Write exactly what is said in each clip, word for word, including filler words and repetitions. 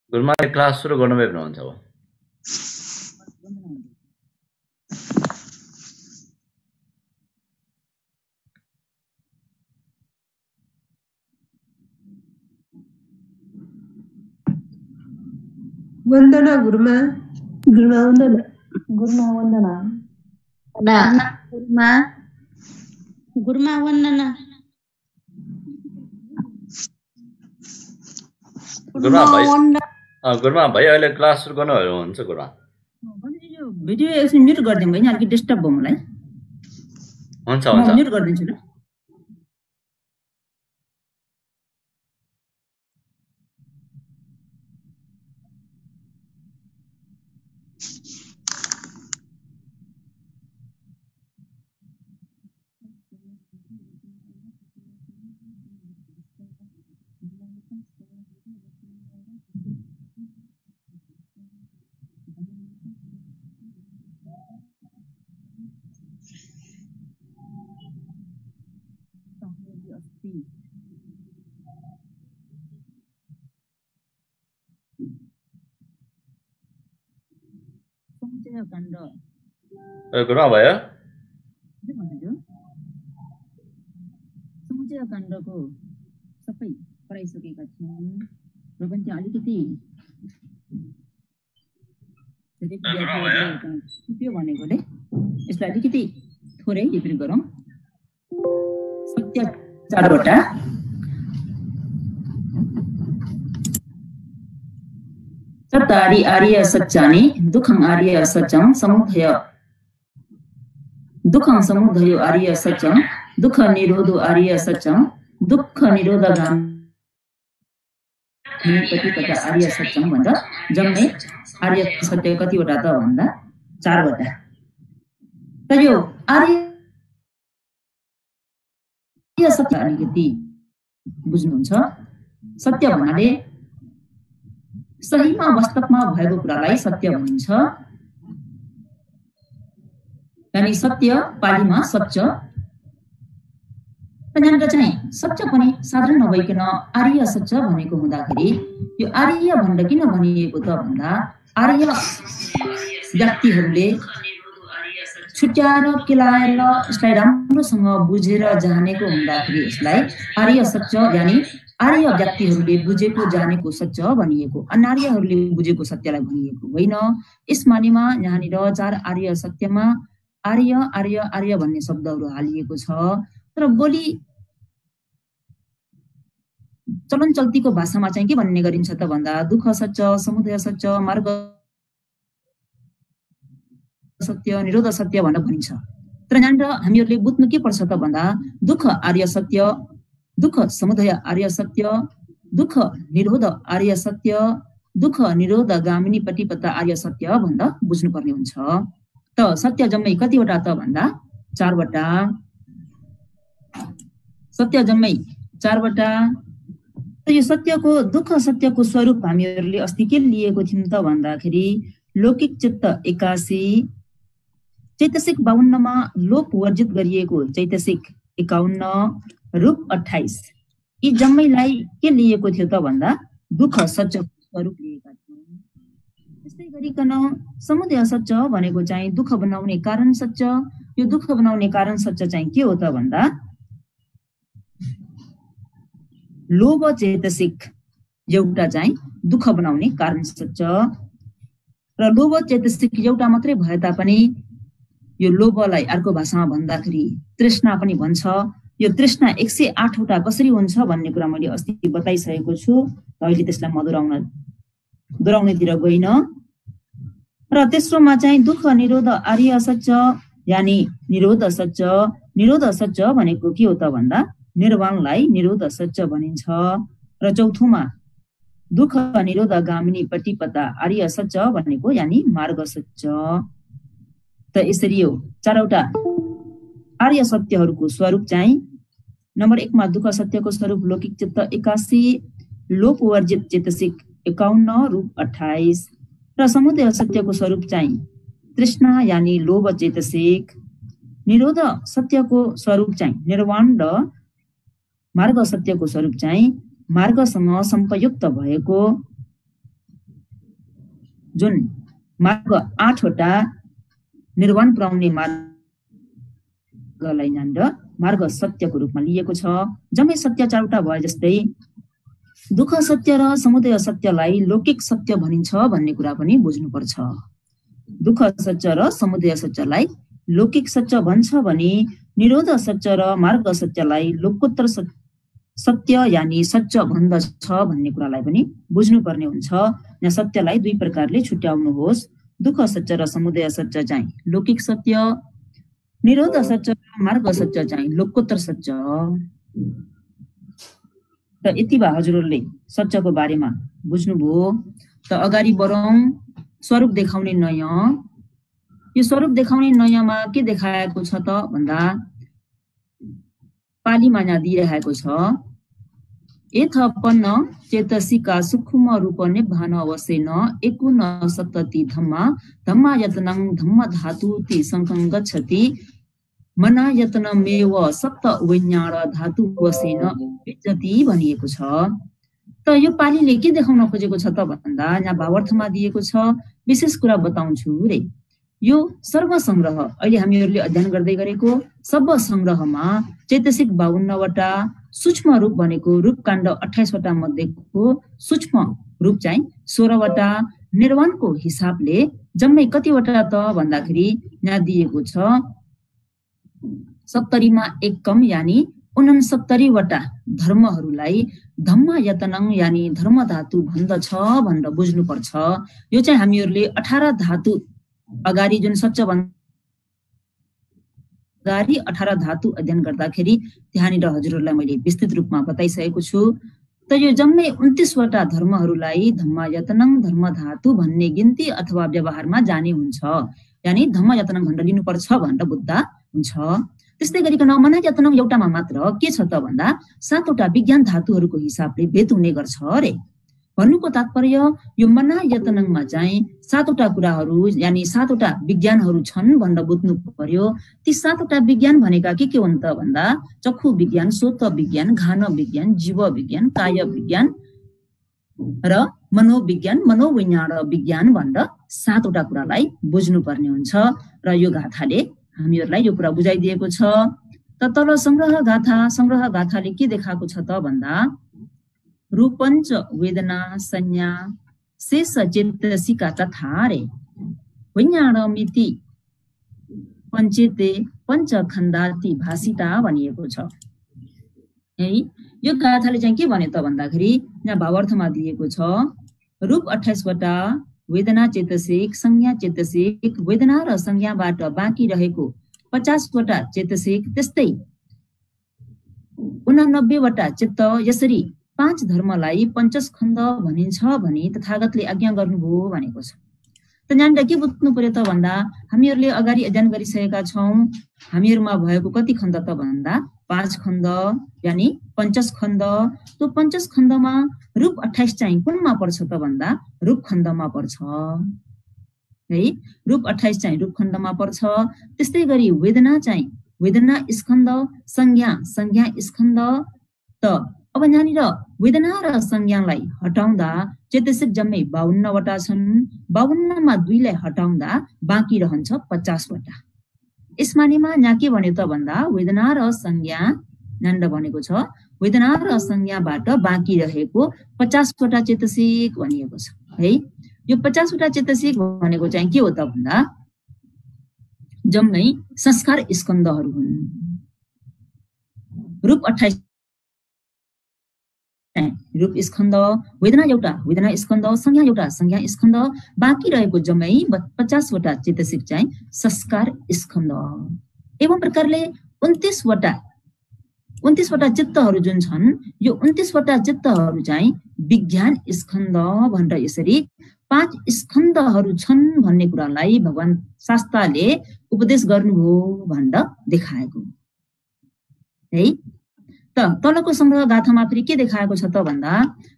गुरुमाले class सुरु गर्नुभयो भने हुन्छ अब। वन्दना गुरुमा गुरुमा वन्दना गुरुमा वन्दना ना गुरुमा गुरुमा वन्दना गुरुमा भाइ अ गुरुमा भाइ अहिले क्लास सुरु गर्नुभयो भने हुन्छ गुरुमा। यो भिडियो एकछिन म्युट गरिदिउँ हैन, अलिकति डिस्टर्ब भयो मलाई। हुन्छ हुन्छ म्युट गरिदिन्छु ल। ए गुरुमा भयो समुचय काण्डको सबै पढाइसकेका छौँ र पनि त्यहाँ अलिकति त्यो भनेकोले यसलाई अलिकति थोरै रिपिट गरौँ। सत्य चारवटा सत्तारि आर्य सत्यानि दुःखं आर्य सत्यं समुदय दुःखं समुदयो आर्य सत्यं दुःख निरोधो आर्य सत्यं दुःख निरोधगामी प्रतिपदा आर्य सत्यं भन्दा जम्मै आर्य सत्य कतिवटा त भन्दा चारवटा। र यो आर्य सत्य अलिकति बुझ्नुहुन्छ। सत्य भन्नाले सहीमा वास्तवमा भएको कुरालाई सत्य भनिन्छ। यानी सत्य पालीमा सत्य। यहाँनिर चाहिँ सत्य पनि साधारण नभइकन आर्य सत्य भनेको हुँदाखेरि यो आर्य भनेर किन भनिएको त भन्दा आर्य व्यक्तिहरूले छुट्याएर केलाएर यसलाई राम्रोसँग बुझेर जानेको हुँदाखेरि यसलाई आर्य सत्य यानी आर्य व्यक्तिहरूले बुझेको जानेको सत्य भनिएको, अनार्यहरूले बुझेको सत्यलाई भनिएको होइन। यस मानेमा यहाँनिर चार आर्य सत्यमा आर्य आर्य आर्य भन्ने शब्दहरू हालिएको छ। तर बोली चलन चल्तीको भाषामा चाहिँ के भन्ने गरिन्छ त भन्दा दुःख सत्य, समुदय सत्य, मार्ग सत्य, निरोध सत्य भनेर भनिन्छ। तर यहाँनिर हामीहरूले बुझ्नु के पर्छ त भन्दा दुःख आर्य सत्य, दुःख समुदय आर्य सत्य, दुःख निरोध आर्य सत्य, दुःख निरोध गामिनी प्रतिपदा आर्य सत्य भनेर बुझ्नुपर्ने हुन्छ। त सत्य जम्मै कतिवटा त भन्दा चारवटा। सत्य जम्मै चारवटा। त यो सत्यको दुःख सत्यको स्वरूप हामीहरूले अस्ति के लिएको थियौँ त भन्दाखेरि लौकिक चित्त एकासी, चैतसिक बावन्नमा लोप वर्जित गरिएको चैतसिक एकाउन्न, रूप अठाइस, यी जम्मैलाई के लिएको थियो त भन्दा दुःख सत्यको स्वरूप लिएका थियौँ। त्यस्तै गरिकन समुदय सत्य भनेको चाहिँ दुःख बनाउने कारण सत्य। यो दुःख बनाउने कारण सत्य चाहिँ के हो त भन्दा लोभ चेतसिक एउटा चाहिँ दुःख बनाउने कारण सत्य। र लोभ चेतसिक एउटा मात्रै भए तापनि यो लोभलाई अर्को भाषामा भन्दाखेरि तृष्णा पनि भन्छ। यो तृष्णा एक सय आठवटा कसरी हुन्छ भन्ने कुरा मैले अस्ति बताइसकेको छु। अहिले त्यसलाई म दोहोऱ्याउन दोहोऱ्याउनेतिर गइन। र तेस्रोमा चाहिँ दुःख निरोध आर्य सत्य यानी निरोध सत्य। निरोध सत्य भनेको के हो त भन्दा निर्वाणलाई निरोध सत्य भनिन्छ। र चौथोमा दुःख निरोध गामिनी प्रतिपदा आर्य सत्य भनेको यानी मार्ग सत्य। त यसरी यो चारवटा आर्य सत्यहरूको स्वरूप चाहिँ नम्बर एकमा दुःख सत्यको स्वरूप लौकिक चित्त एकासी, लोप वर्जित चेतसिक एकाउन्न, रूप अठाइस। र समुदय सत्यको स्वरूप चाहिँ तृष्णा यानी लोभ चेतसिक। निरोध सत्यको स्वरूप चाहिँ निर्वाण र मार्ग सत्यको स्वरूप चाहिँ मार्गसँग सम्पयुक्त भएको जुन मार्ग आठवटा निर्वाण पुर्याउने मार्गलाई यहाँनिर मार्ग सत्यको रूपमा लिएको छ। जम्मै सत्य चारवटा भए जस्तै दुःख सत्य र समुदय सत्यलाई लौकिक सत्य भनिन्छ भन्ने कुरा पनि बुझ्नुपर्छ। दुःख सत्य र समुदय सत्यलाई लौकिक सत्य भन्छ भने निरोध सत्य र मार्ग सत्यलाई लोकोत्तर सत्य यानि सत्य भन्दछ भन्ने कुरालाई पनि बुझ्नुपर्ने हुन्छ। यहाँ सत्यलाई दुई प्रकारले छुट्याउनुहोस्। दुःख सत्य र समुदय सत्य चाहिँ लौकिक सत्य, निरोध सत्य र मार्ग सत्य चाहिँ लोकोत्तर सत्य। त यति भए हजुरहरूले सत्यको बारेमा बुझ्नुभयो। त अगाडि बढौँ। स्वरूप देखाउने नयाँ। यो स्वरूप देखाउने नयाँमा के देखाएको छ त भन्दा पालीमा यहाँ दिइरहेको छ एथपन्न चेतसिका सूक्ष्म रूप निभान अवसेन एकुन सप्तति धम्मा धम्मा यत्नं धम्म धातु ति संकं गच्छति मना यत्नमेव सप्त विज्ञान धातु वसेन विजति भनिएको छ। त यो पालीले के देखाउन खोजेको छ त भन्दा यहाँ भावार्थमा दिएको छ। विशेष कुरा बताउँछु रे। यो सर्व संग्रह अहिले हामीहरूले अध्ययन गर्दै गरेको सर्व संग्रहमा चैतसिक बावन्नवटा सूक्ष्म रूप भनेको रूपकाण्ड अठाइसवटा मध्येको सूक्ष्म रूप चाहिँ सोह्रवटा निर्वाणको हिसाबले जम्मै कतिवटा त भन्दाखेरि यहाँ दिएको छ सत्तरीमा एक कम यानि उनसत्तरीवटा धर्महरूलाई धम्म यतनङ यानि धर्म धातु भन्दछ भनेर बुझ्नुपर्छ। यो चाहिँ हामीहरूले अठार धातु अगाडि जुन सच्च अगाडि अठार धातु अध्ययन गर्दाखेरि त्यहाँनिर हजुरहरूलाई मैले विस्तृत रूपमा बताइसकेको छु। त यो जम्मै उन्तिसवटा धर्महरूलाई धम्म यतनङ धर्म धातु भन्ने गिन्ती अथवा व्यवहारमा जाने हुन्छ। यानि धम्म यतनङ भनेर लिनुपर्छ भनेर बुझ्दा हुन्छ। त्यस्तै गरिकन मना यतनङ एउटामा मात्र के छ त भन्दा सातवटा विज्ञान धातुहरूको हिसाबले भेद हुने गर्छ अरे। भन्नुको तात्पर्य यो मना यतनङमा चाहिँ सातवटा कुराहरू यानि सातवटा विज्ञानहरू छन् भनेर बुझ्नु पर्यो। ती सातवटा विज्ञान भनेका के के हुन् त भन्दा चक्षु विज्ञान, सोत विज्ञान, घान विज्ञान, जीव विज्ञान, काय विज्ञान र मनोविज्ञान, मनोविज्ञान विज्ञान भनेर सातवटा कुरालाई बुझ्नुपर्ने हुन्छ। र यो गाथाले हामीहरूलाई यो कुरा बुझाइदिएको छ। त तल संग्रह गाथा संग्रह गाथाले के देखाएको छ त भन्दा रूपञ्च वेदना संज्ञा शेष चेतसिका तथा रे विज्ञानमिति पञ्चेते पञ्चखण्डाति भाषिता भनिएको छ है। यो गाथाले चाहिँ के भन्यो त भन्दाखेरि यहाँ भावार्थमा दिएको छ रूप अठाइसवटा वेदना चेतसिक संज्ञा चेतसिक वेदना र संज्ञाबाट बाँकी रहेको पचासवटा चेतसिक त्यस्तै उनानब्बेवटा चित्त यसरी पाँच धर्मलाई पञ्चस्कन्ध भनिन्छ भनी तथागतले आज्ञा गर्नुभयो भनेको छ। त यहाँनिर के बुझ्नु पर्यो त भन्दा हामीहरूले अगाडि अध्ययन गरिसकेका छौँ हामीहरूमा भएको कति खण्ड त भन्दा पाँच खण्ड यानि पञ्चस्कन्ध। त्यो पञ्चस्कन्धमा रूप अठाइस चाहिँ कुनमा पर्छ त भन्दा रूप खण्डमा पर्छ है। रूप अठाइस चाहिँ रूप खण्डमा पर्छ। त्यस्तै गरी वेदना चाहिँ वेदना स्कन्ध, संज्ञा संज्ञा स्कन्ध। त अब यहाँनिर वेदना र संज्ञालाई हटाउँदा चेतसिक जम्मै बावन्नवटा छन्। बावन्नमा दुईलाई हटाउँदा बाँकी रहन्छ पचासवटा। यसमानेमा यहाँ के भन्यो त भन्दा वेदना र संज्ञा यहाँनिर भनेको छ वेदना र संज्ञाबाट बाँकी रहेको पचासवटा चेतसिक भनिएको छ है। यो पचासवटा चेतसिक भनेको चाहिँ के हो त भन्दा जम्मै संस्कार स्कन्धहरू हुन्। रूप अठाइस रूप स्कन्ध, वेदना एउटा वेदना स्कन्ध, संज्ञा एउटा संज्ञा स्कन्ध, बाँकी रहेको जम्मै पचासवटा चेतसिक चाहिँ संस्कार स्कन्ध। एवं प्रकारले उन्तिसवटा उन्तिसवटा चित्तहरू जुन छन् यो उन्तिसवटा चित्तहरू चाहिँ विज्ञान स्कन्ध भनेर यसरी पाँच स्कन्धहरू छन् भन्ने कुरालाई भगवान शास्त्रले उपदेश गर्नुभयो भनेर देखाएको है। त तलको संग्रह गाथामा फेरि के देखाएको छ त भन्दा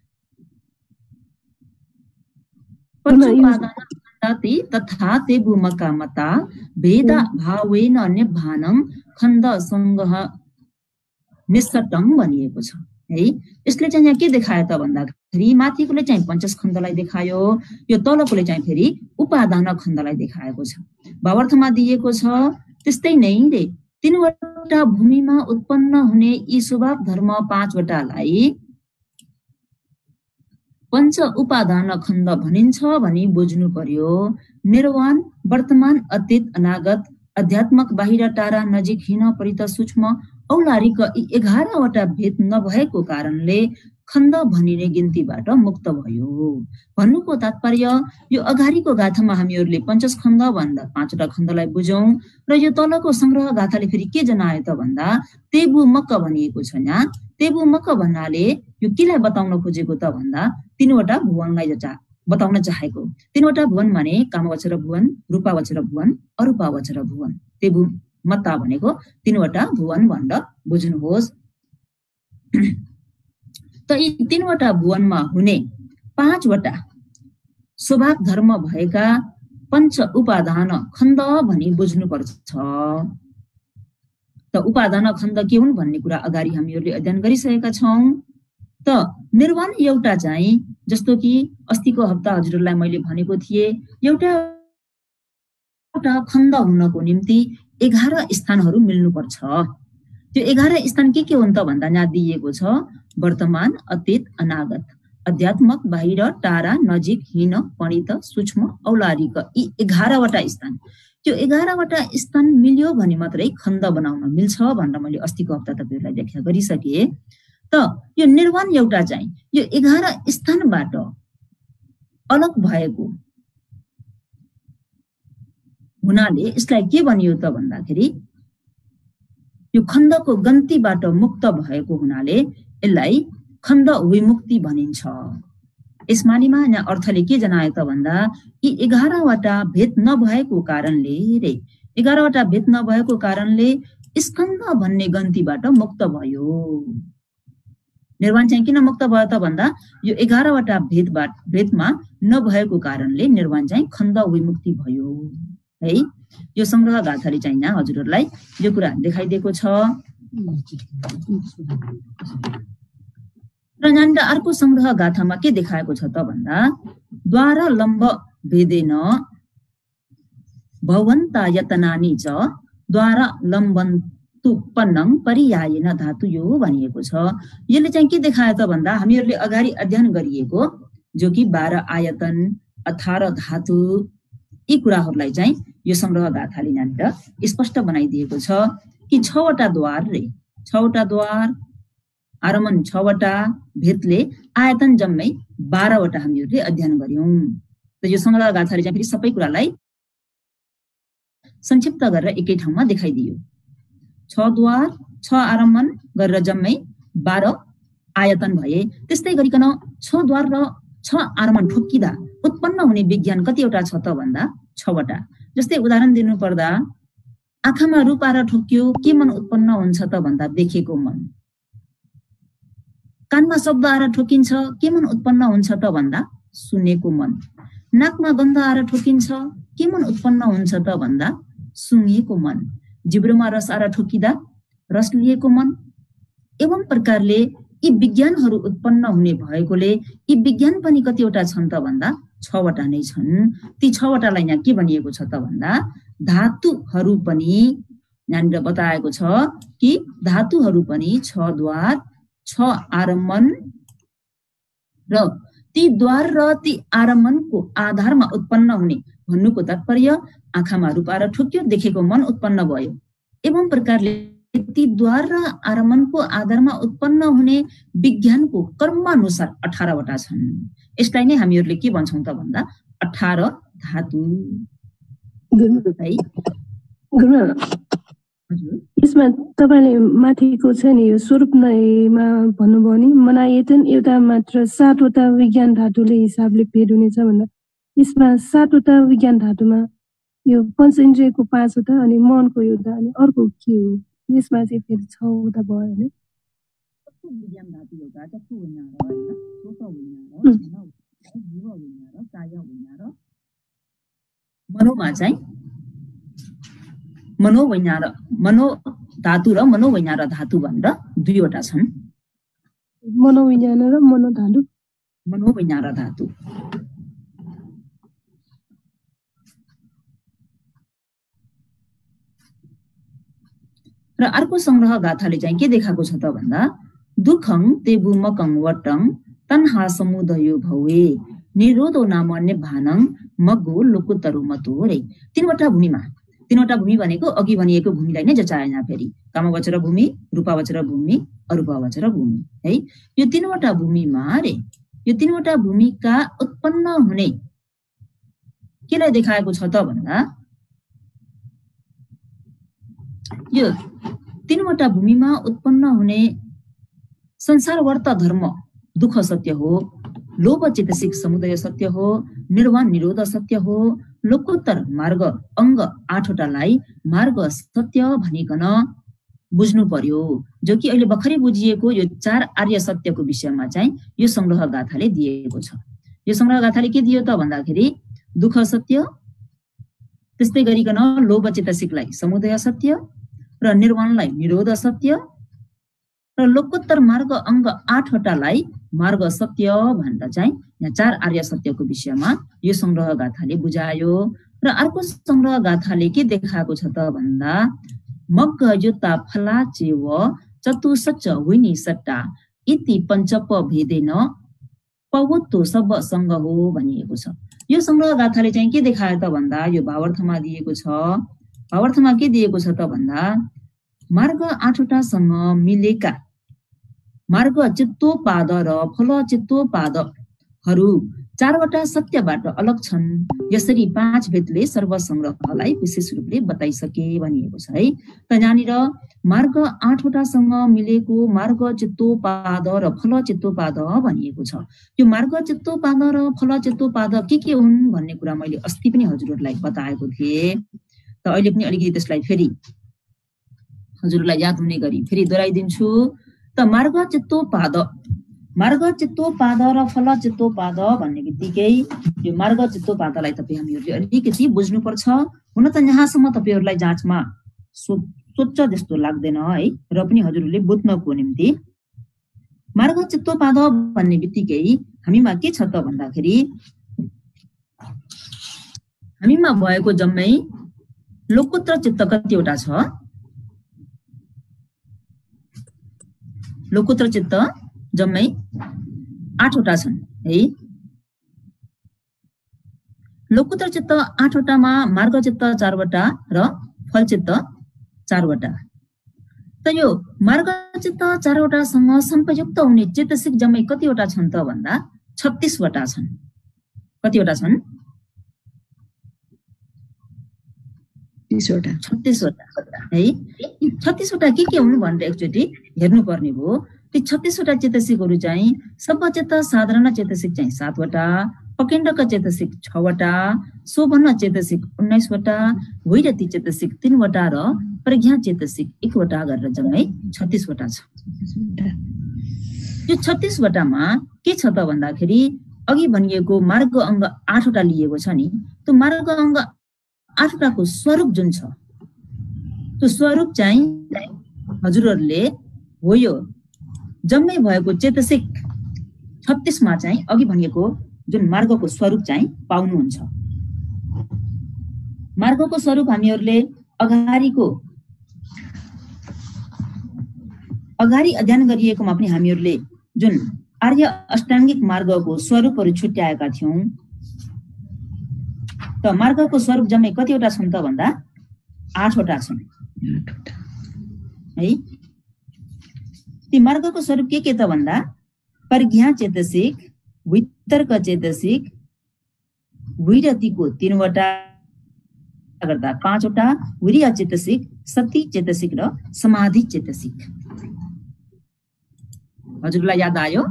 तथा तेबु मका मता भेद भावेन निभानं खण्ड संग्रह निष्ठटं भनिएको छ है। यसले चाहिँ यहाँ के देखायो त भन्दा फेरि माथिकोले चाहिँ पञ्चस्कन्धलाई देखायो, यो तलकोले चाहिँ फेरि उपादान खण्डलाई देखाएको छ। भावार्थमा दिएको छ त्यस्तै नै रे तीनवटा भूमिमा उत्पन्न हुने यी स्वभाव धर्म पाँचवटालाई पञ्च उपादान खण्ड भनिन्छ भनी बुझ्नु पर्यो। निर्वाण, वर्तमान, अतीत, अनागत, अध्यात्मक, बाहिर, टाढा, नजिक, हिन, परित, सूक्ष्म, औलारिक यी एघारवटा भेद नभएको कारणले खण्ड भनिने गिन्तीबाट मुक्त भयो। भन्नुको तात्पर्य यो अगाडिको गाथामा हामीहरूले पञ्चस्कन्ध भन्दा पाँचवटा खण्डलाई बुझौं र यो तलको संग्रह गाथाले फेरि के जनायो त भन्दा तेबु मक्क भनिएको छ। यहाँ तेबु मक्क भन्नाले यो केलाई बताउन खोजेको त भन्दा तीनवटा भुवनलाई जचा बताउन चाहेको। तीनवटा भुवन माने कामवचर भुवन, रूपावचर भुवन, अरूपावचर भुवन। तेबु मत्ता भनेको तीनवटा भुवन भनेर बुझ्नुहोस्। त यी तीनवटा भुवनमा हुने पाँचवटा स्वभाव धर्म भएका पञ्च उपादान खण्ड भनी बुझ्नुपर्छ। त उपादान खण्ड के हुन् भन्ने कुरा अगाडि हामीहरूले अध्ययन गरिसकेका छौं। त निर्वाण एउटा चाहिँ जस्तो कि अस्तिको हप्ता हजुरहरूलाई मैले भनेको थिएँ, एउटा एउटा खण्ड हुनको निम्ति एघार स्थानहरू मिल्नुपर्छ। त्यो एघार स्थान के के हुन् त भन्दा यहाँ दिएको छ वर्तमान, अतीत, अनागत, अध्यात्मक, बाहिर, टाढा, नजिक, हिन, परित, सूक्ष्म, औलारिक यी एघारवटा स्थान। त्यो एघारवटा स्थान मिल्यो भने मात्रै खण्ड बनाउन मिल्छ भनेर मैले अस्तिको हप्ता तपाईहरुलाई व्याख्या गरिसके। त यो निर्वाण एउटा चाहिँ यो एघार स्थानबाट अलग भएको हुनाले यसलाई के भनियो त भन्दाखेरि यो खण्डको गन्तीबाट मुक्त भएको हुनाले यसलाई खण्ड विमुक्ति भनिन्छ। यस मानिमा यहाँ अर्थले के जनायो त भन्दा यी एघारवटा भेद नभएको कारणले रे एघारवटा भेद नभएको कारणले स्कन्द भन्ने गन्तीबाट मुक्त भयो। निर्वाण चाहिँ किन मुक्त भयो त भन्दा यो एघारवटा भेदबाट भेदमा नभएको कारणले निर्वाण चाहिँ खण्ड विमुक्ति भयो है। यो संग्रह गाथाले चाहिँ यहाँ हजुरहरूलाई यो कुरा देखाइदिएको छ। र यहाँनिर अर्को संग्रह गाथामा के देखाएको छ त भन्दा द्वार लम्ब भेदेन भवन्ता यतनानि च द्वार लम्बन्तुपन्नं पर्यायेन धातु यो भनिएको छ। यसले चाहिँ के देखायो त भन्दा हामीहरूले अगाडि अध्ययन गरिएको जो कि बाह्र आयतन, अठार धातु यी कुराहरूलाई चाहिँ यो संग्रह गाथाले यहाँनिर स्पष्ट बनाइदिएको छ कि छवटा द्वार रे छवटा द्वार आरमन छवटा भेदले आयतन जम्मै बाह्रवटा हामीहरूले अध्ययन गर्यौं। त यो संग्रह गाथाले चाहिँ फेरि सबै कुरालाई संक्षिप्त गरेर एकै ठाउँमा देखाइदियो। छ द्वार, छ आरमन गरेर जम्मै बाह्र आयतन भए। त्यस्तै गरिकन छ द्वार र छ आरमन ठोक्किदा उत्पन्न हुने विज्ञान कतिवटा छ त भन्दा छवटा। जस्तै उदाहरण दिनु पर्दा आँखामा रूप आएर ठोक्कियो के मन उत्पन्न हुन्छ त भन्दा देखेको मन। कानमा शब्द आएर ठोकिन्छ के मन उत्पन्न हुन्छ त भन्दा सुनेको मन। नाकमा गन्ध आएर ठोकिन्छ के मन उत्पन्न हुन्छ त भन्दा सुँघेको मन। जिब्रोमा रस आएर ठोकिदा रस लिएको मन। एवं प्रकारले यी विज्ञानहरू उत्पन्न हुने भएकोले यी विज्ञान पनि कतिवटा छन् त भन्दा छवटा नै छन्। ती छवटालाई यहाँ के भनिएको छ त भन्दा धातुहरू पनि यहाँनिर बताएको छ कि धातुहरू पनि छ द्वार, छ आरमन र ती द्वार र ती आरमनको आधारमा उत्पन्न हुने भन्नुको तात्पर्य आँखामा रूप आएर ठोक्यो देखेको मन उत्पन्न भयो। एवं प्रकारले ती द्वार र आरमनको आधारमा उत्पन्न हुने विज्ञानको कर्मानुसार अठारवटा छन्। यसलाई नै हामीहरूले के भन्छौं त भन्दा अठार धातु है। यसमा तपाईले माथिको छ नि यो स्वरूप नैमा भन्नुभयो नि मनायतन एउटा मात्र सातवटा विज्ञान धातुले हिसाबले भेद हुनेछ भन्दा यसमा सातवटा विज्ञान धातुमा यो पञ्चेन्द्रियको पाँचवटा अनि मनको एउटा अनि अर्को के हो यसमा चाहिँ फेरि छवटा भयो हैन। विज्ञान धातु एउटा चक्षु विज्ञान र हैन सोच विज्ञान र जीव विज्ञान र काय विज्ञान र मनोमा चाहिँ मनोविज्ञान मनो धातु र मनोविज्ञान धातु भनेर दुईवटा छन्। मनोविज्ञान र मनोधातु मनोविज्ञान र धातु। र अर्को संग्रह गाथाले चाहिँ के देखाएको छ त भन्दा दुखं तेबु मकं वटं तन्हा समुदयो भवे निरोधो नामन्य भानङ मग्गो लोकुतरु मतो रे। तीनवटा भूमिमा, तीनवटा भूमि भनेको अघि भनिएको भूमिलाई नै जचाएन, फेरि कामवचर भूमि, रूपावचर भूमि, अरूपावचर भूमि है। यो तीनवटा भूमिमा रे, यो तीनवटा भूमिका उत्पन्न हुने केलाई देखाएको छ त भन्दा यो तीनवटा भूमिमा उत्पन्न हुने संसारवर्त धर्म दुःख सत्य हो, लोभ चेतसिक समुदय सत्य हो, निर्वाण निरोध सत्य हो, लोकोत्तर मार्ग अङ्ग आठवटालाई मार्ग सत्य भनिकन बुझ्नु पर्यो, जो कि अहिले भर्खरै बुझिएको यो चार आर्य सत्यको विषयमा चाहिँ यो संग्रह गाथाले दिएको छ। यो संग्रह गाथाले के दियो त भन्दाखेरि दुःख सत्य, त्यस्तै गरिकन लोभ चेतसिकलाई समुदय सत्य र निर्वाणलाई निरोध सत्य र लोकोत्तर मार्ग अङ्ग आठवटालाई मार्ग सत्य भनेर चाहिँ यहाँ चार आर्य सत्यको विषयमा यो संग्रह गाथाले बुझायो। र अर्को संग्रह गाथाले के देखाएको छ त भन्दा मग्ग युता फलाचेव चतुसच्च हुइनी सट्टा इति पञ्चप भेदेन पवत्तो सब सङ्ग हो भनिएको छ। यो संग्रह गाथाले चाहिँ के देखायो त भन्दा यो भावार्थमा दिएको छ। भावार्थमा के दिएको छ त भन्दा मार्ग आठवटासँग मिलेका मार्ग चित्तोपाद र फल चित्तोपादहरू चारवटा सत्यबाट अलग छन्। यसरी पाँच भेदले सर्वसङ्ग्रहलाई विशेष रूपले बताइसके भनिएको छ है। त यहाँनिर मार्ग आठवटासँग मिलेको मार्ग चित्तोपाद र फल चित्तोपाद भनिएको छ। यो मार्ग चित्तोपाद र फल चित्तोपाद के के हुन् भन्ने कुरा मैले अस्ति पनि हजुरहरूलाई बताएको थिएँ। त अहिले पनि अलिकति त्यसलाई फेरि हजुरलाई याद हुने गरी फेरि दोहोऱ्याइदिन्छु। त मार्ग चित्तोपाद, मार्ग चित्तोपाद र फल चित्तोपाद भन्ने बित्तिकै यो मार्ग चित्तोपादलाई तपाईँ हामीहरूले अलिकति बुझ्नुपर्छ। हुन त यहाँसम्म तपाईँहरूलाई जाँचमा सो सोच्छ जस्तो लाग्दैन है, र पनि हजुरहरूले बुझ्नको निम्ति मार्ग चित्तोपाद भन्ने बित्तिकै हामीमा के छ त भन्दाखेरि हामीमा भएको जम्मै लोकोत्तर चित्त कतिवटा छ? लोकोत्तर चित्त जम्मै आठवटा छन् है। लोकोत्तर चित्त आठवटामा मार्ग चित्त चारवटा र फल चित्त चारवटा। त यो मार्ग चित्त चारवटासँग सम्पयुक्त हुने चेतसिक जम्मै कतिवटा छन् त भन्दा छत्तीसवटा छन्। कतिवटा छन्? छत्तीसवटा है। छत्तीसवटा के के हुन् भनेर एकचोटि हेर्नु पर्ने भयो। त्यो छत्तीसवटा चेतसिकहरू चाहिँ सब्बचित्त साधारण चेतसिक चाहिँ सातवटा, पकेण्डक चेतसिक छवटा, शोभन चेतसिक उन्नाइसवटा, वैरती चेतसिक तीनवटा र प्रज्ञा चेतसिक एकवटा गरेर जम्मै छत्तीसवटा छ। यो छत्तीसवटामा के छ त भन्दाखेरि अघि भनिएको मार्ग अङ्ग आठवटा लिएको छ नि, त्यो मार्ग अङ्ग आठवटाको स्वरूप जुन छ त्यो स्वरूप चाहिँ हजुरहरूले हो यो जम्मै भएको चेतसिक छत्तीसमा चाहिँ अघि भनिएको जुन मार्गको स्वरूप चाहिँ पाउनुहुन्छ। मार्गको स्वरूप हामीहरूले अगाडिको अगाडि अध्ययन गरिएकोमा पनि हामीहरूले जुन आर्य अष्टाङ्गिक मार्गको स्वरूपहरू छुट्याएका थियौँ। त मार्गको स्वरूप जम्मै कतिवटा छन् त भन्दा आठवटा छन् है। ती मार्गको स्वरूप के के त भन्दा प्रज्ञा चेतसिक, वितर्क चेतसिक, विरतिको तीनवटा गर्दा पाँचवटा, वीर्य चेतसिक, सती चेतसिक र समाधि चेतसिक। हजुरलाई याद आयो?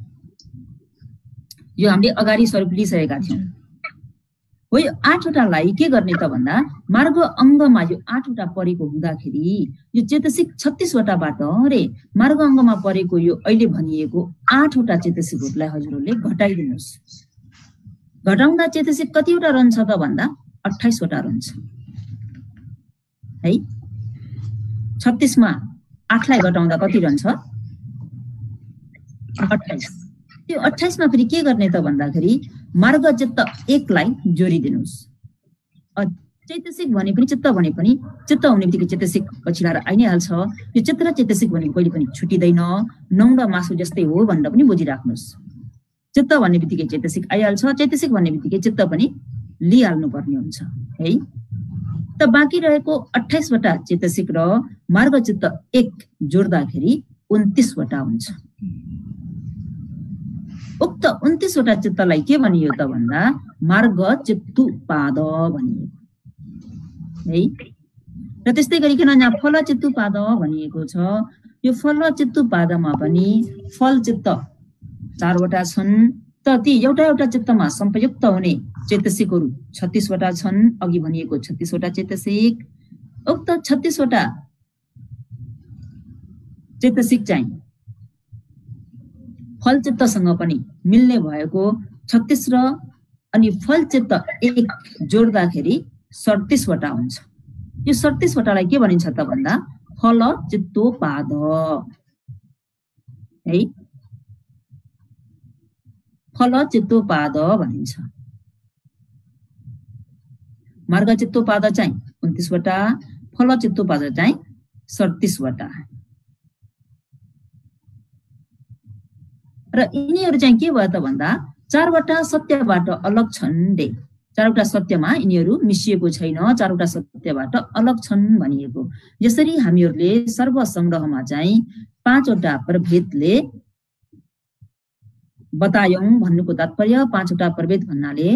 यो हामीले अगाडि स्वरूप लिइसकेका थियौँ। हो यो आठवटालाई के गर्ने त भन्दा मार्ग अङ्गमा यो आठवटा परेको हुँदाखेरि यो चेतसिक छत्तीसवटाबाट रे मार्ग अङ्गमा परेको यो अहिले भनिएको आठवटा चेतसिकहरूलाई हजुरहरूले घटाइदिनुहोस्। घटाउँदा चेतसिक कतिवटा रहन्छ त भन्दा अट्ठाइसवटा रहन्छ है। छत्तीसमा आठलाई घटाउँदा कति रहन्छ? अट्ठाइस। त्यो अट्ठाइस मा फेरि के गर्ने त भन्दाखेरि मार्ग चित्त एकलाई जोडिदिनुस्। चैतसिक भने पनि चित्त भने पनि चित्त हुने बित्तिकै चैतसिक पछिलाएर आइ नै हाल्छ। यो चित्त र चैतसिक भने कहिले पनि छुटिँदैन, नौ र मासु जस्तै हो भनेर पनि बुझिराख्नुहोस्। चित्त भन्ने बित्तिकै चैतसिक आइहाल्छ, चैतसिक भन्ने बित्तिकै चित्त पनि लिइहाल्नु पर्ने हुन्छ है। त बाँकी रहेको अट्ठाइसवटा चैतसिक र मार्ग चित्त एक जोड्दाखेरि उन्तिसवटा हुन्छ। उक्त उन्तिसवटा चित्तलाई के भनियो त भन्दा मार्ग चित्तुपाद भनिएको है। र त्यस्तै गरिकन यहाँ फल चित्तुपाद भनिएको छ। यो फल चित्तुपादमा पनि फल चित्त चारवटा छन्, त ती एउटा एउटा चित्तमा संयुक्त हुने चैतसिकहरू छत्तीसवटा छन्। अघि भनिएको छत्तीसवटा चैतसिक, उक्त छत्तीसवटा चैतसिक चाहिँ फल चित्तसँग पनि मिल्ने भएको छत्तीस र अनि फल चित्त एक जोड्दाखेरि सडतिसवटा हुन्छ। यो सडतिसवटालाई के भनिन्छ त भन्दा फल चित्तोपाद है, फल चित्तोपाद भनिन्छ। मार्ग चित्तोपाद चाहिँ उन्तिसवटा, फल चित्तोपाद चाहिँ सडतिसवटा। र यिनीहरू चाहिँ के भयो त भन्दा चारवटा सत्यबाट अलग छन् रे। चारवटा सत्यमा यिनीहरू मिसिएको छैन, चारवटा सत्यबाट अलग छन् भनिएको। यसरी हामीहरूले सर्वसंग्रहमा चाहिँ पाँचवटा प्रभेदले बतायौं भन्नुको तात्पर्य। पाँचवटा प्रभेद भन्नाले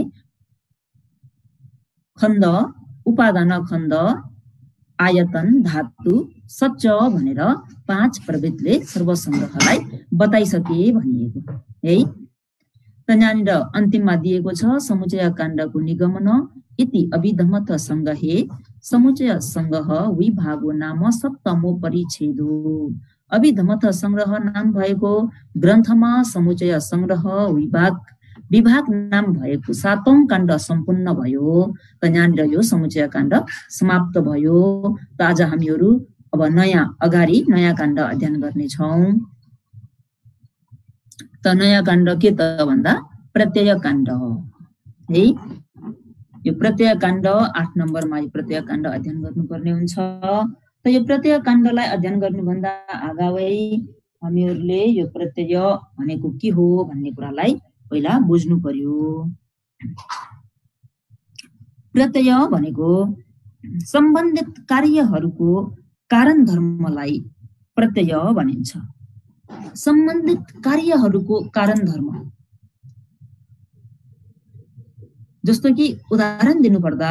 खण्ड, उपादान खण्ड, आयतन, धातु, सच भनेर पाँच प्रभेदले सर्वसंग्रहलाई बताइसके भनिएको है। त यहाँनिर अन्तिममा दिएको छ समुचय काण्डको निगमन इति अभिधमत संग्रहे समुचय संग्रह विभागो नाम सप्तमो परिच्छेदो। अभिधमत संग्रह नाम भएको ग्रन्थमा समुचय संग्रह विभाग विभाग नाम भएको सातौं काण्ड सम्पूर्ण भयो। त यहाँनिर यो समुचय काण्ड समाप्त भयो। त आज हामीहरू अब नयाँ अगाडि नयाँ काण्ड अध्ययन गर्नेछौँ। त नयाँ काण्ड के त भन्दा प्रत्यय काण्ड है। यो प्रत्यय काण्ड आठ नम्बरमा यो प्रत्यय काण्ड अध्ययन गर्नुपर्ने हुन्छ। त यो प्रत्यय काण्डलाई अध्ययन गर्नुभन्दा अगावै हामीहरूले यो प्रत्यय भनेको के हो भन्ने कुरालाई पहिला बुझ्नु पर्यो। प्रत्यय भनेको सम्बन्धित कार्यहरूको कारण धर्मलाई प्रत्यय भनिन्छ। सम्बन्धित कार्यहरूको कारण धर्म जस्तो कि उदाहरण दिनुपर्दा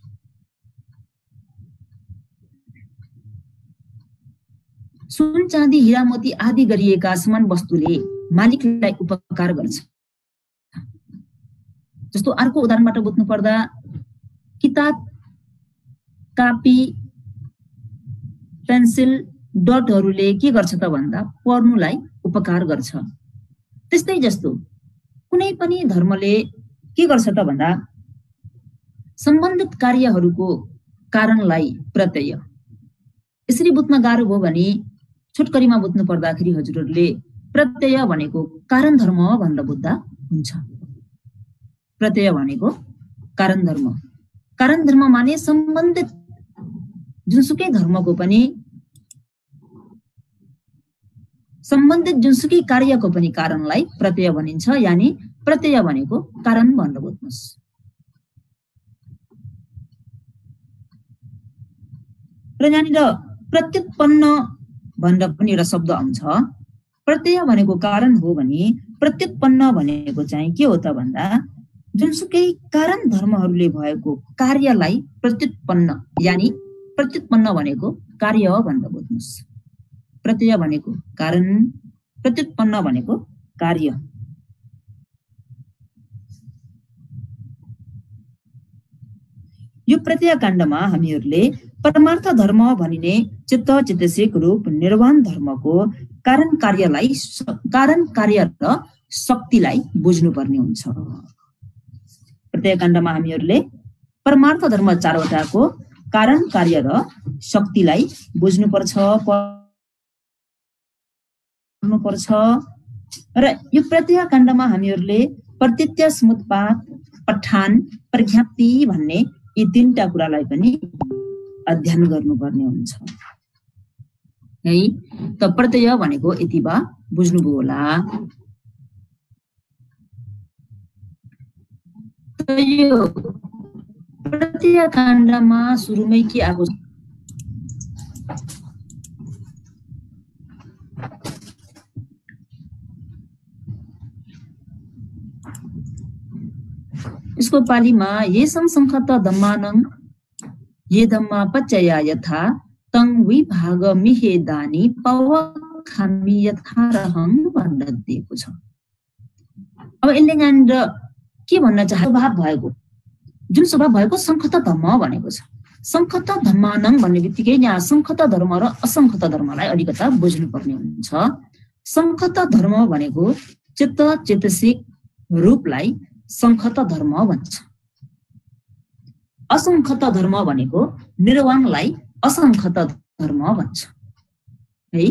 सुन चाँदी हीरा मोती आदि गरिएका समान वस्तुले मालिकलाई उपकार गर्छ। जस्तो अर्को उदाहरणबाट बुझ्नु पर्दा किताब, कापी, पेन्सिल, डटहरूले के गर्छ त भन्दा पढ्नुलाई उपकार गर्छ। त्यस्तै जस्तो कुनै पनि धर्मले के गर्छ त भन्दा सम्बन्धित कार्यहरूको कारणलाई प्रत्यय। यसरी बुझ्न गाह्रो भयो भने छोटकरीमा बुझ्नु पर्दाखेरि हजुरहरूले प्रत्यय भनेको कारण धर्म भनेर बुझ्दा हुन्छ। प्रत्यय भनेको कारण धर्म। कारण धर्म माने सम्बन्धित जुनसुकै धर्मको पनि सम्बन्धित जुनसुकै कार्यको पनि कारणलाई प्रत्यय भनिन्छ। यानी प्रत्यय भनेको कारण भनेर बुझ्नुहोस्। र यहाँनिर प्रत्युत्पन्न भनेर पनि एउटा शब्द आउँछ। प्रत्यय भनेको कारण हो भने प्रत्युत्पन्न भनेको चाहिँ के हो त भन्दा जुनसुकै कारण धर्महरूले भएको कार्यलाई प्रत्युत्पन्न, यानी प्रत्युत्पन्न भनेको कार्य भनेर बुझ्नुहोस्। प्रत्यय भनेको कारण, प्रत्युत्पन्न भनेको कार्य। यो प्रत्यय काण्डमा हामीहरूले परमार्थ धर्म भनिने चित्त चैतसिक रूप निर्वाण धर्मको कारण कार्यलाई कारण कार्य र शक्तिलाई बुझ्नुपर्ने हुन्छ। प्रत्यय काण्डमा हामीहरूले परमार्थ धर्म चारवटाको कारण कार्य र शक्तिलाई बुझ्नुपर्छ पर्छ र यो प्रत्यय काण्डमा हामीहरूले प्रत्यय समुत्पाद, पठान, प्रज्ञप्ति भन्ने यी तीनटा कुरालाई पनि अध्ययन गर्नुपर्ने हुन्छ है। त प्रत्यय भनेको यति बा बुझ्नुभयो होला। त यो प्रत्यय काण्डमा सुरुमै के आएको छ? इसको पालीमा ये संसंखत धम्मानं ये धम्मा पच्चया यथा तं विभाग मिहेदानी पवखामी यथा रहं भनेर दिएको छ। अब यसले यहाँनिर के भन्न चाहे, स्वभाव भएको जुन स्वभाव भएको संखत धम्म भनेको छ। संखत धम्मानं भन्ने बित्तिकै यहाँ संखत धर्म र असंखत धर्मलाई अलिकता बुझ्नुपर्ने हुन्छ। संखत धर्म भनेको चित्त चेतसिक रूपलाई संखत धर्म भन्छ। असंखत धर्म भनेको निर्वाणलाई असंखत धर्म भन्छ है।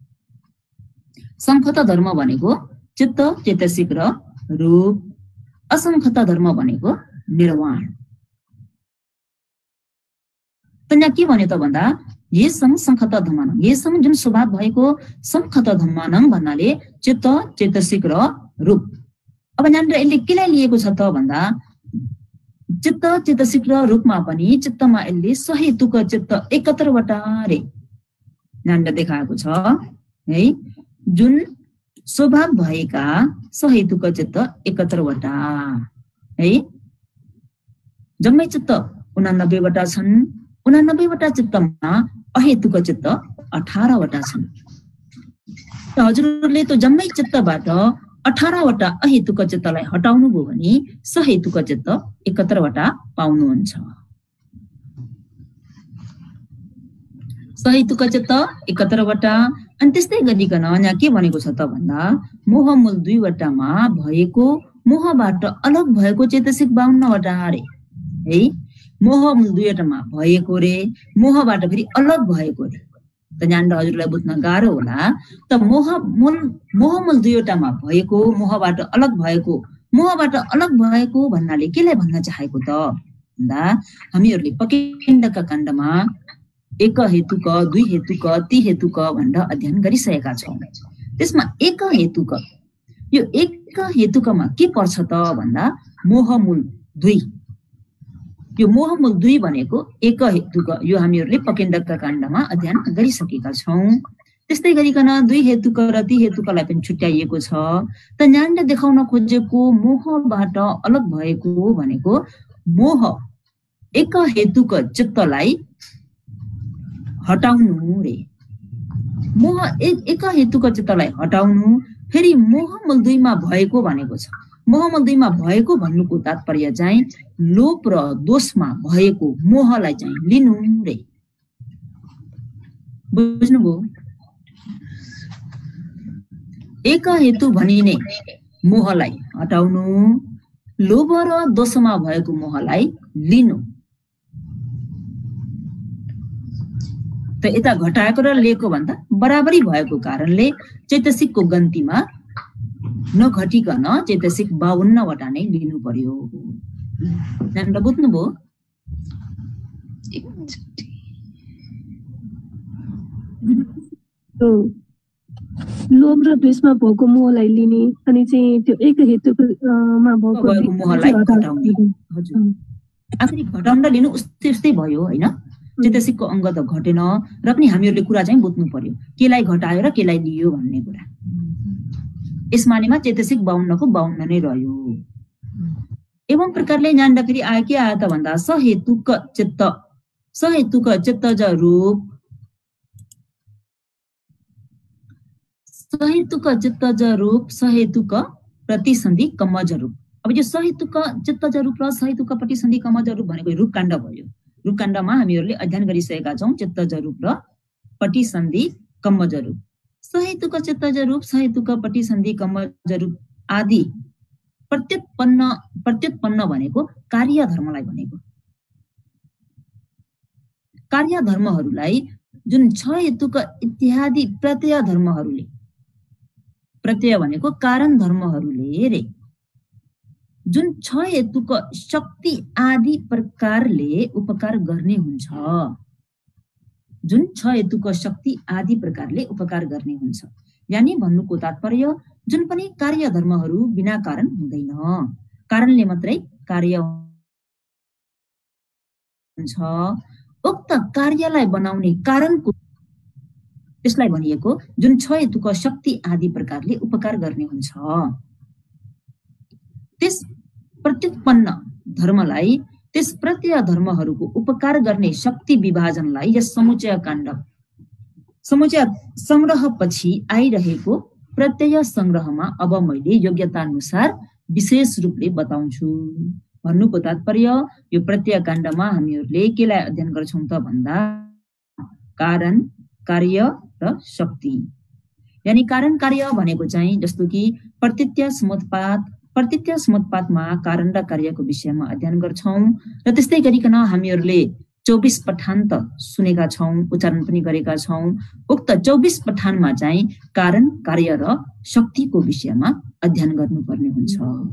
संखत धर्म भनेको चित्त चेतसिक र रूप, असंखत धर्म भनेको निर्वाण। त यहाँ के भन्यो त भन्दा ये सं संखत धम्मानं, ये सं जुन स्वभाव भएको संखत धम्मानं भन्नाले चित्त चेतसिक र रूप। अब यहाँनिर यसले केलाई लिएको छ त भन्दा चित्त चेतसिक र रूपमा पनि चित्तमा यसले सहेतुक चित्त एकहत्तरवटा रे यहाँनिर देखाएको छ है। जुन स्वभाव भएका सहेतुक चित्त एकहत्तरवटा है। जम्मै चित्त उनानब्बेवटा छन्। उनानब्बेवटा चित्तमा अहेतुक चित्त अठारवटा छन्। त हजुरले त जम्मै चित्तबाट अठारवटा अहेतुक चित्तलाई हटाउनु भयो भने सहेतुक चित्त एकहत्तरवटा पाउनुहुन्छ। सहेतुक चित्त एकहत्तरवटा। अनि त्यस्तै गरिकन यहाँ के भनेको छ त भन्दा मोहमूल दुईवटामा भएको मोहबाट अलग भएको चेतसिक बाउन्नवटा रे है। मोहमूल दुईवटामा भएको रे, मोहबाट फेरि अलग भएको रे। त यहाँनिर हजुरलाई बुझ्न गाह्रो होला। त मोह मूल मोहमूल दुईवटामा भएको मोहबाट अलग भएको, मोहबाट अलग भएको भन्नाले केलाई भन्न चाहेको त भन्दा हामीहरूले पकिण्डका काण्डमा एक हेतुक, दुई हेतुक, ती हेतुक भनेर अध्ययन गरिसकेका छौँ। त्यसमा एक हेतुक, यो एक हेतुकमा के पर्छ त भन्दा मोहमूल दुई। यो मोहमूल दुई भनेको एक हेतुक, यो हामीहरूले पकिण्डका काण्डमा अध्ययन गरिसकेका छौँ। त्यस्तै गरिकन दुई हेतुक र ती हेतुकलाई पनि छुट्याइएको छ। त यहाँनिर देखाउन खोजेको मोहबाट अलग भएको भनेको मोह एक हेतुक चित्तलाई हटाउनु रे। मोह एक एक हेतुक चित्तलाई हटाउनु, फेरि मोहमूल दुईमा भएको भनेको छ। मोहमूल दुईमा भएको भन्नुको तात्पर्य चाहिँ लोभ र दोषमा भएको मोहलाई चाहिँ लिनु रे। बुझ्नुभयो? एक हेतु भनिने मोहलाई हटाउनु, लोभ र दोषमा भएको मोहलाई लिनु। त यता घटाएको र लिएको भन्दा बराबरी भएको कारणले चैतसिकको गन्तीमा नघटिकन चैतसिक बावन्नवटा नै लिनु पर्यो। यहाँनिर बुझ्नुभयो? लोभ र द्वेषमा भएको मोहलाई लिने अनि चाहिँ त्यो एक हेतुमा भएको मोहलाई घटाउने। हजुर, आखिर घटाउन लिनु उस्तै उस्तै भयो होइन। चेतसिकको अङ्ग त घटेन र पनि हामीहरूले कुरा चाहिँ बुझ्नु पर्यो केलाई घटायो र केलाई लियो भन्ने कुरा। यस मानेमा चेतसिक बाउन्नको बाउन्न नै रह्यो। एवं प्रकारले यहाँनिर फेरि आयो के आयो त भन्दा सहेतुक चित्त, सहेतुक चित्त ज रूप, सहेतुक चित्त ज रूप, सहेतुक प्रतिसन्धि कमज रूप। अब यो सहेतुक चित्त ज रूप र सहेतुक प्रतिसन्धि कमज रूप भनेको रूपकाण्ड भयो। रूपकाण्डमा हामीहरूले अध्ययन गरिसकेका छौँ चित्त ज रूप र प्रतिसन्धि कमज रूप। सहेतुक चित्त ज रूप, सहेतुक प्रतिसन्धि कमज रूप आदि प्रत्युत्पन्न, प्रत्युत्पन्न भनेको कार्य धर्मलाई भनेको। कार्य धर्महरूलाई जुन छ हेतुक इत्यादि प्रत्यय धर्महरूले प्रत्यय भनेको कारण धर्महरूले रे जुन छ हेतुको शक्ति आदि प्रकारले उपकार गर्ने हुन्छ। जुन छ हेतुको शक्ति आदि प्रकारले उपकार गर्ने हुन्छ, यानी भन्नुको तात्पर्य जुन पनि कार्य धर्महरू बिना कारण हुँदैन, कारणले मात्रै कार्य हुन्छ। उक्त कार्यलाई बनाउने कारणको त्यसलाई भनिएको जुन छ हेतुको शक्ति आदि प्रकारले उपकार गर्ने हुन्छ। त्यस प्रत्युत्पन्न धर्मलाई, त्यस प्रत्यय धर्महरूको उपकार गर्ने शक्ति विभाजनलाई यस समुच्चय काण्ड समुच्चय संग्रह पछि आइरहेको प्रत्यय संग्रहमा अब मैले योग्यता अनुसार विशेष रूपले बताउँछु। भन्नुको तात्पर्य यो प्रत्यय काण्डमा हामीहरूले केलाई अध्ययन गर्छौं त भन्दा कारण, कार्य र शक्ति। यानी कारण कार्य भनेको चाहिँ जस्तो कि प्रत्यय समुत्पाद, प्रत्यय समुत्पादमा कारण र कार्यको विषयमा अध्ययन गर्छौं र त्यस्तै गरिकन हामीहरूले चौबिस पठान त सुनेका छौं, उच्चारण पनि गरेका छौं। उक्त चौबिस पठानमा चाहिँ कारण, कार्य र शक्तिको विषयमा अध्ययन गर्नुपर्ने हुन्छ।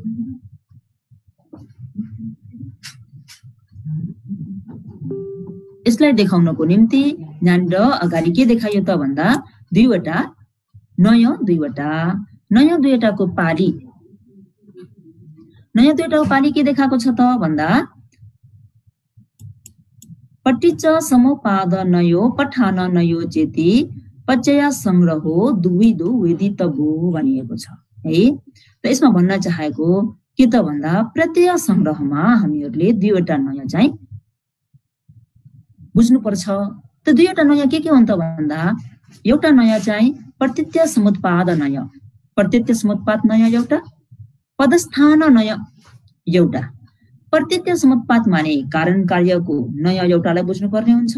यसलाई देखाउनको निम्ति यहाँनिर अगाडि के देखाइयो त भन्दा दुईवटा नयाँ दुईवटा नयाँ दुईवटाको पाली नयाँ दुईवटाको पाली के देखाएको छ त भन्दा पट्टिच समुपादनयो पठाननयो चेति पचय संग्रहो दुविदो वेदितबो भनिएको छ है। त यसमा भन्न चाहेको के त भन्दा प्रत्यय संग्रहमा हामीहरूले दुईवटा नयाँ चाहिँ बुझ्नु पर्छ। त दुईवटा नयाँ के के हुन् त भन्दा एउटा नयाँ चाहिँ प्रत्यय समुत्पाद नयाँ, प्रत्यय समुत्पाद नयाँ एउटा, पदस्थान नयाँ एउटा। प्रत्यय समुत्पाद माने कारण कार्यको नयाँ एउटालाई बुझ्नु पर्ने हुन्छ।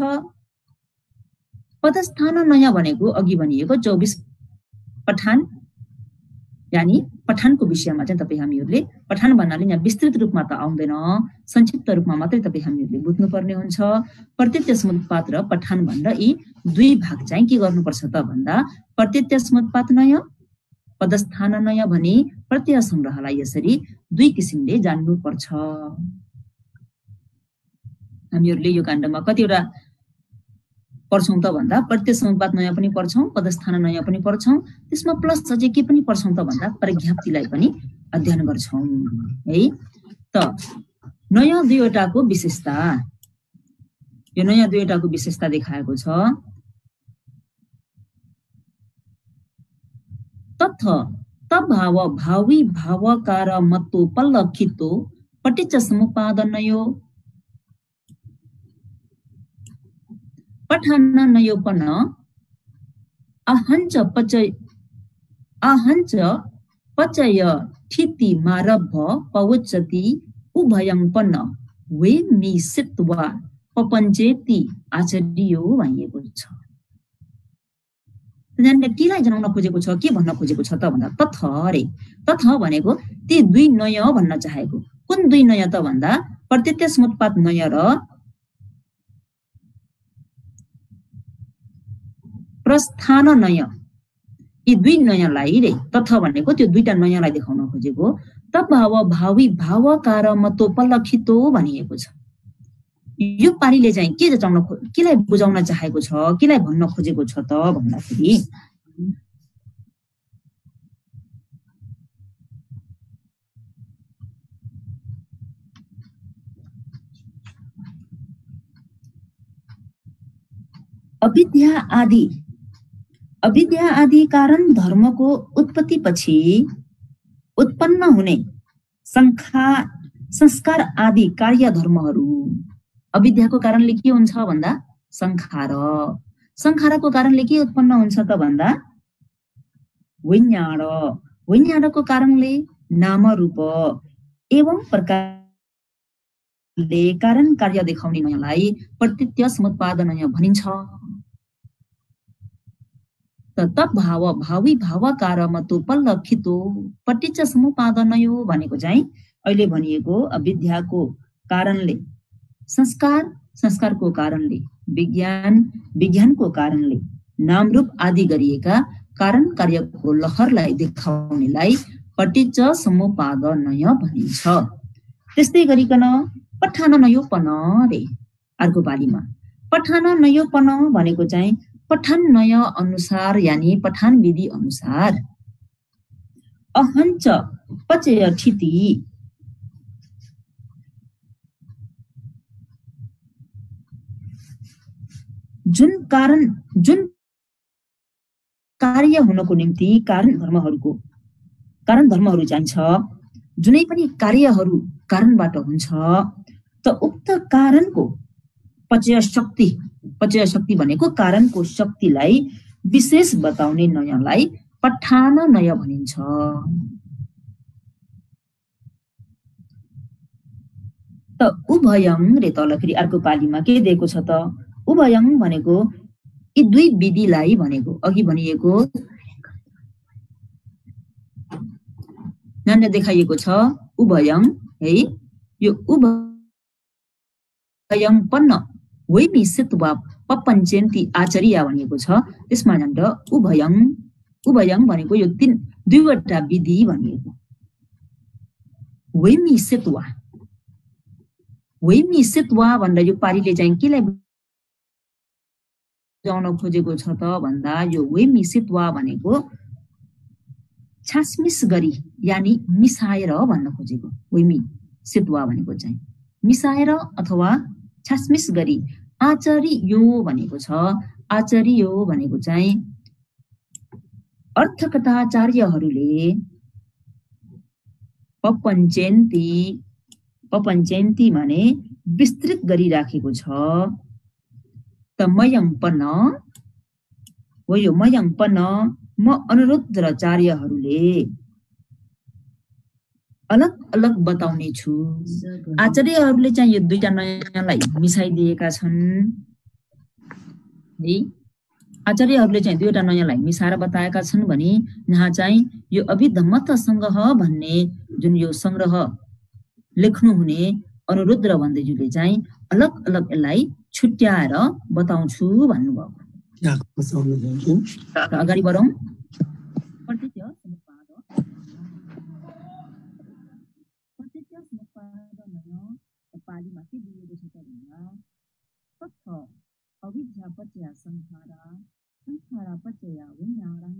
पदस्थान नयाँ भनेको अघि भनिएको चौबिस पठान, यानी पठानको विषयमा चाहिँ तपाईँ हामीहरूले पठान भन्नाले यहाँ विस्तृत रूपमा त आउँदैन, संक्षिप्त रूपमा मात्रै तपाईँ हामीहरूले बुझ्नुपर्ने हुन्छ। प्रत्यय समुत्पाद र पठान भनेर यी दुई भाग चाहिँ के गर्नुपर्छ त भन्दा प्रत्यय समुत्पाद नयाँ, पदस्थान नयाँ भनी प्रत्यय संग्रहलाई यसरी दुई किसिमले जान्नुपर्छ। हामीहरूले यो काण्डमा कतिवटा पढ्छौं त भन्दा प्रत्यय समुत्पाद नयाँ पनि पढ्छौं, पदस्थान नयाँ पनि पढ्छौं, त्यसमा प्लस अझै के पनि पढ्छौं त भन्दा परिज्ञाप्तिलाई पनि अध्ययन गर्छौं है। त नयाँ दुईवटाको विशेषता, यो नयाँ दुईवटाको विशेषता देखाएको छ। तथ तभाव भावी भावकार मत्तो पल्लखितो पटिच समुपादनयो पठाननयोपन अहंच पचय अहंच पचय ठिति मारभ पवचति उभयंपन वे मिसित्वा पपञ्चेति आचर्यो भनिएको छ। यहाँनिर केलाई जनाउन खोजेको छ, के भन्न खोजेको छ त भन्दा तथ रे। तथ भनेको ती दुई नयाँ भन्न चाहेको। कुन दुई नयाँ त भन्दा प्रत्यय समुत्पाद नयाँ र प्रस्थान नयाँ, यी दुई नयाँलाई रे तथ भनेको त्यो दुईटा नयाँलाई देखाउन खोजेको। तभाव भावी भावकार मतो पल्लखितो भनिएको छ। यो पालीले चाहिँ के जचाउन केलाई बुझाउन चाहेको छ, केलाई भन्न खोजेको छ त भन्दाखेरि अविद्या आदि अविद्या आदि कारण धर्मको उत्पत्ति पछि उत्पन्न हुने संखा संस्कार आदि कार्य धर्महरू अविद्याको कारणले के हुन्छ भन्दा संखार, संखारको कारणले के उत्पन्न हुन्छ त भन्दा विज्ञान, विज्ञानको कारणले नाम रूप एवं प्रकारले कारण कार्य देखाउने नयाँलाई प्रत्यय समुत्पाद नयाँ भनिन्छ। तभाव भावी भावकार मतो पल्लखितो पटिच समुपादनयो भनेको चाहिँ अहिले भनिएको अविद्याको कारणले संस्कार, संस्कारको कारणले विज्ञान, विज्ञानको कारणले नामरूप आदि गरिएका कारण कार्यको लहरलाई देखाउनेलाई पटिच समुपादनय भनिन्छ। त्यस्तै गरिकन पठान नयोपन रे अर्को पालीमा पठान नयोपन भनेको चाहिँ पठान नय अनुसार यानी पठान विधि अनुसार अहञ्च पचय ठिति जुन कारण जुन कार्य हुनको निम्ति कारण धर्महरूको कारण धर्महरू चाहिन्छ, जुनै पनि कार्यहरू कारणबाट हुन्छ त उक्त कारणको पचय शक्ति पचय शक्ति भनेको कारणको शक्तिलाई विशेष बताउने नयलाई पठान नय भनिन्छ। त उभयं रे तल फेरि अर्को पालीमा के दिएको छ त उभयं भनेको यी दुई विधिलाई भनेको अघि भनिएको नान्य देखाइएको छ उभयं है, यो उभयं पन्न वैमिसित्व पपञ्चेन्ति आचर्या भनिएको छ। त्यसमा नान्य उभयं उभयं भनेको यो तीन दुईवटा विधि भनिएको वैमिसित्व वैमिसित्व भन्दा यो पारीले चाहिँ केलाई बुझाउन खोजेको छ त भन्दा यो वैमिसित्व भनेको छासमिस गरी यानी मिसाएर भन्न खोजेको। वैमिसित्व भनेको चाहिँ मिसाएर अथवा छासमिस गरी आचर्यो भनेको छ। आचर्यो भनेको चाहिँ अर्थकथाचार्यहरूले पपञ्चेन्ति पपञ्चेन्ति भने विस्तृत गरिराखेको छ। त मयङ्पन हो यो मयङ्पन म अनुरुद्धाचार्यहरूले अलग अलग बताउने छु। आचार्यहरूले चाहिँ यो दुईटा नयाँलाई मिसाइदिएका छन् है। आचार्यहरूले चाहिँ दुईटा नयाँलाई मिसाएर बताएका छन् भने यहाँ चाहिँ यो अभिधम्मत सङ्ग्रह भन्ने जुन यो सङ्ग्रह लेख्नुहुने अनुरुद्ध भन्दैजुले चाहिँ अलग अलग यसलाई छुट्याएर बताउँछु भन्नुभएको। अगाडि बढौँ। पालीमा के दिएको छ त भन्दा तथ अविद्या पचय संखारा संखारा पचय विज्ञानं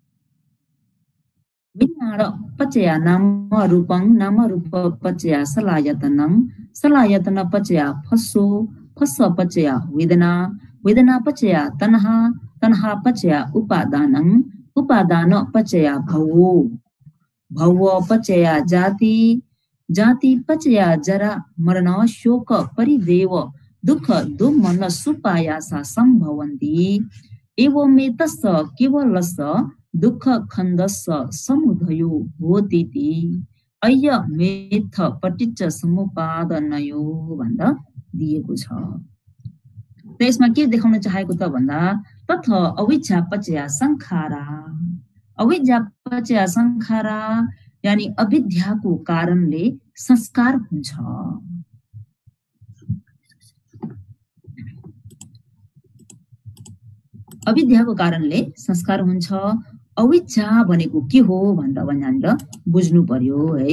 विज्ञान पचय नाम रूपं नाम रूप पचय सलायतनं सलायतन पचय फस्सो फस्स पचय वेदना वेदना पचय तन्हा तन्हा पचय उपादानं उपादान पचय भवो भव पचय जाति जाति पचय जरा मरण शोक परिदेव दुःख दुमन सुपायासा सम्भवन्ति एवमेतस्स केवलस्य दुःख खण्डस्य समुदयो भोतिति अय्य मेथ पटिच्च समुपादनयो भन्दा दिएको छ। त्यसमा के देखाउन चाहेको त भन्दा तथ अविद्या पचय संखारा अविद्या पचय संखारा यानी अविद्याको कारणले संस्कार हुन्छ। अविद्याको कारणले संस्कार हुन्छ। अविद्या भनेको के हो भनेर भनेर बुझ्नु पर्यो है।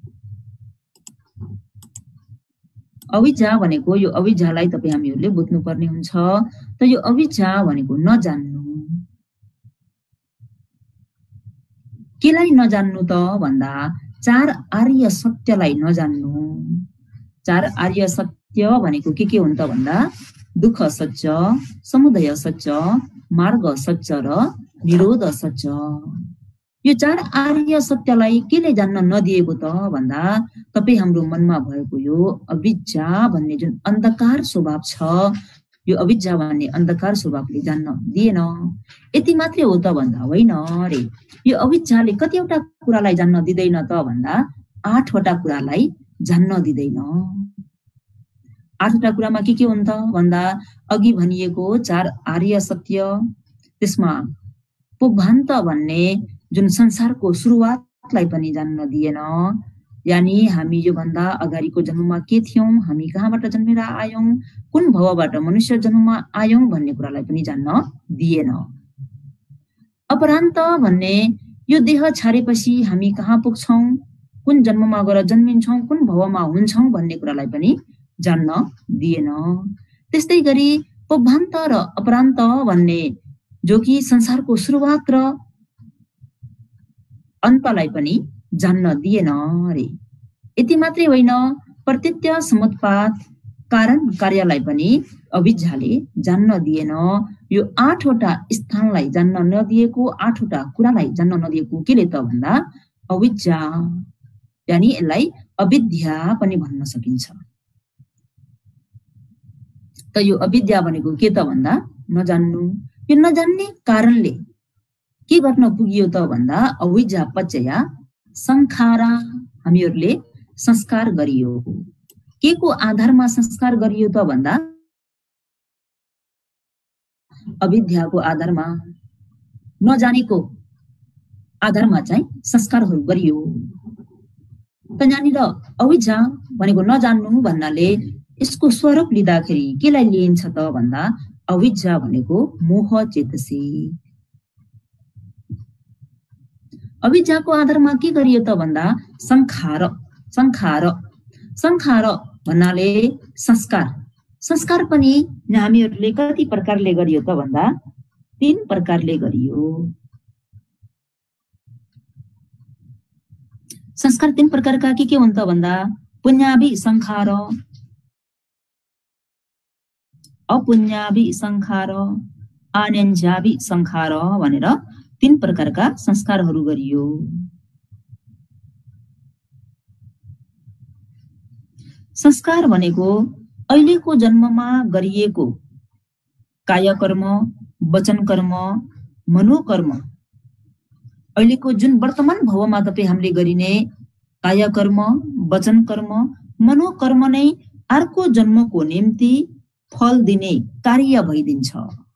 अविद्या भनेको यो अविद्यालाई तपाई हामीहरूले बुझ्नु पर्ने हुन्छ। त यो अविद्या भनेको नजान्नु। केलाई नजान्नु त भन्दा चार आर्य सत्यलाई नजान्नु। चार आर्य सत्य भनेको के के हुन्छ भन्दा दुःख सत्य, समुदय सत्य, मार्ग सत्य र निरोध सत्य। यो चार आर्य सत्यलाई केले जान्न नदिएको त भन्दा तपाई हाम्रो मनमा भएको यो अविद्या भन्ने जुन अन्धकार स्वभाव छ, यो अविद्या भन्ने अन्धकार स्वभावले जान्न दिएन। यति मात्रै हो त भन्दा होइन रे। यो अविद्याले कतिवटा कुरालाई जान्न दिँदैन त भन्दा आठवटा कुरालाई जान्न दिँदैन। आठवटा कुरामा के के हुन्छ भन्दा अघि भनिएको चार आर्य सत्य, त्यसमा पुग्भान्त भन्ने जुन संसारको सुरुवातलाई पनि जान्न दिएन। यानी हामी यो भन्दा अगाडिको जन्ममा के थियौं, हामी कहाँबाट जन्मेर आयौं, कुन भवबाट मनुष्य जन्ममा आयौं भन्ने कुरालाई पनि जान्न दिएन। अपरान्त भन्ने यो देह छाडेपछि हामी कहाँ पुग्छौँ, कुन जन्ममा गएर जन्मिन्छौँ, कुन भवमा हुन्छौँ भन्ने कुरालाई पनि जान्न दिएन। त्यस्तै गरी पग्भान्त र अपरान्त भन्ने जो कि संसारको सुरुवात र अन्तलाई पनि जान्न दिएन अरे। यति मात्रै होइन, प्रत्यत्य समुत्पात कारण कार्यलाई पनि अविद्याले जान्न दिएन। यो आठवटा स्थानलाई जान्न नदिएको, आठवटा कुरालाई जान्न नदिएको केले त भन्दा अविद्या, यानी यसलाई अविद्या पनि भन्न सकिन्छ। त यो अविद्या भनेको के त भन्दा नजान्नु। यो नजान्ने कारणले के गर्न पुगियो त भन्दा अविद्या पचया संखारा, हामीहरूले संस्कार गरियो। के को आधारमा संस्कार गरियो त भन्दा अविद्याको आधारमा, नजानेको आधारमा चाहिँ संस्कारहरू गरियो। त यहाँनिर अविद्या भनेको नजान्नु भन्नाले यसको स्वरूप लिँदाखेरि केलाई लिइन्छ त भन्दा अविद्या भनेको मोह चेतसिक। अविद्याको आधारमा के गरियो त भन्दा संखार, संखार संखार भन्नाले संस्कार। संस्कार पनि हामीहरूले कति प्रकारले गरियो त भन्दा तीन प्रकारले गरियो। संस्कार तीन प्रकारका के के हुन् त भन्दा पुण्यावि संखार, अपुण्यावि संखार, आन्यञ्जावि संखार भनेर तीन प्रकारका संस्कारहरू गरियो। संस्कार भनेको अहिलेको जन्ममा गरिएको कायकर्म, वचन कर्म, मनोकर्म, अहिलेको जुन वर्तमान भवमा तपाईँ हामीले गरिने कायकर्म, वचन कर्म, मनोकर्म नै अर्को जन्मको निम्ति फल दिने कार्य भइदिन्छ।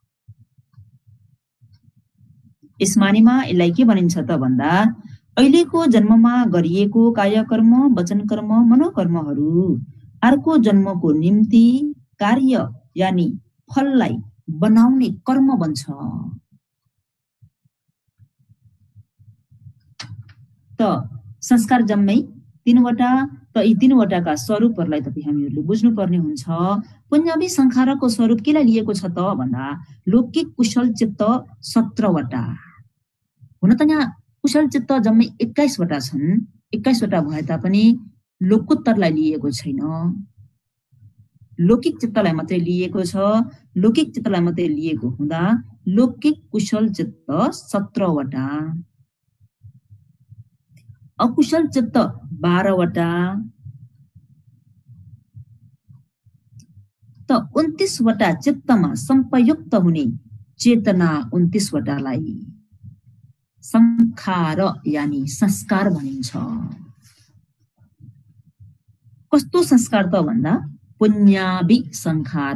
यस मानेमा यसलाई के भनिन्छ त भन्दा अहिलेको जन्ममा गरिएको कायकर्म, वचन कर्म, मनोकर्महरू अर्को जन्मको निम्ति कार्य यानी फललाई बनाउने कर्म बन्छ। त संस्कार जम्मै तीनवटा, त यी तीनवटाका स्वरूपहरूलाई तपाईँ हामीहरूले बुझ्नुपर्ने हुन्छ। पुण्यावि संखारको स्वरूप केलाई लिएको छ त भन्दा लौकिक कुशल चित्त सत्रवटा। हुन त यहाँ कुशल चित्त जम्मै एक्काइसवटा छन्, एक्काइसवटा भए तापनि लोकोत्तरलाई लिएको छैन, लौकिक चित्तलाई मात्रै लिएको छ। लौकिक चित्तलाई मात्रै लिएको हुँदा लौकिक कुशल चित्त सत्रवटा, अकुशल चित्त बाह्रवटा, त उन्तीसवटा चित्तमा संपयुक्त हुने चेतना उन्तीसवटालाई संखार यानी संस्कार भनिन्छ। कस्तो संस्कार त भन्दा पुण्यावि संखार,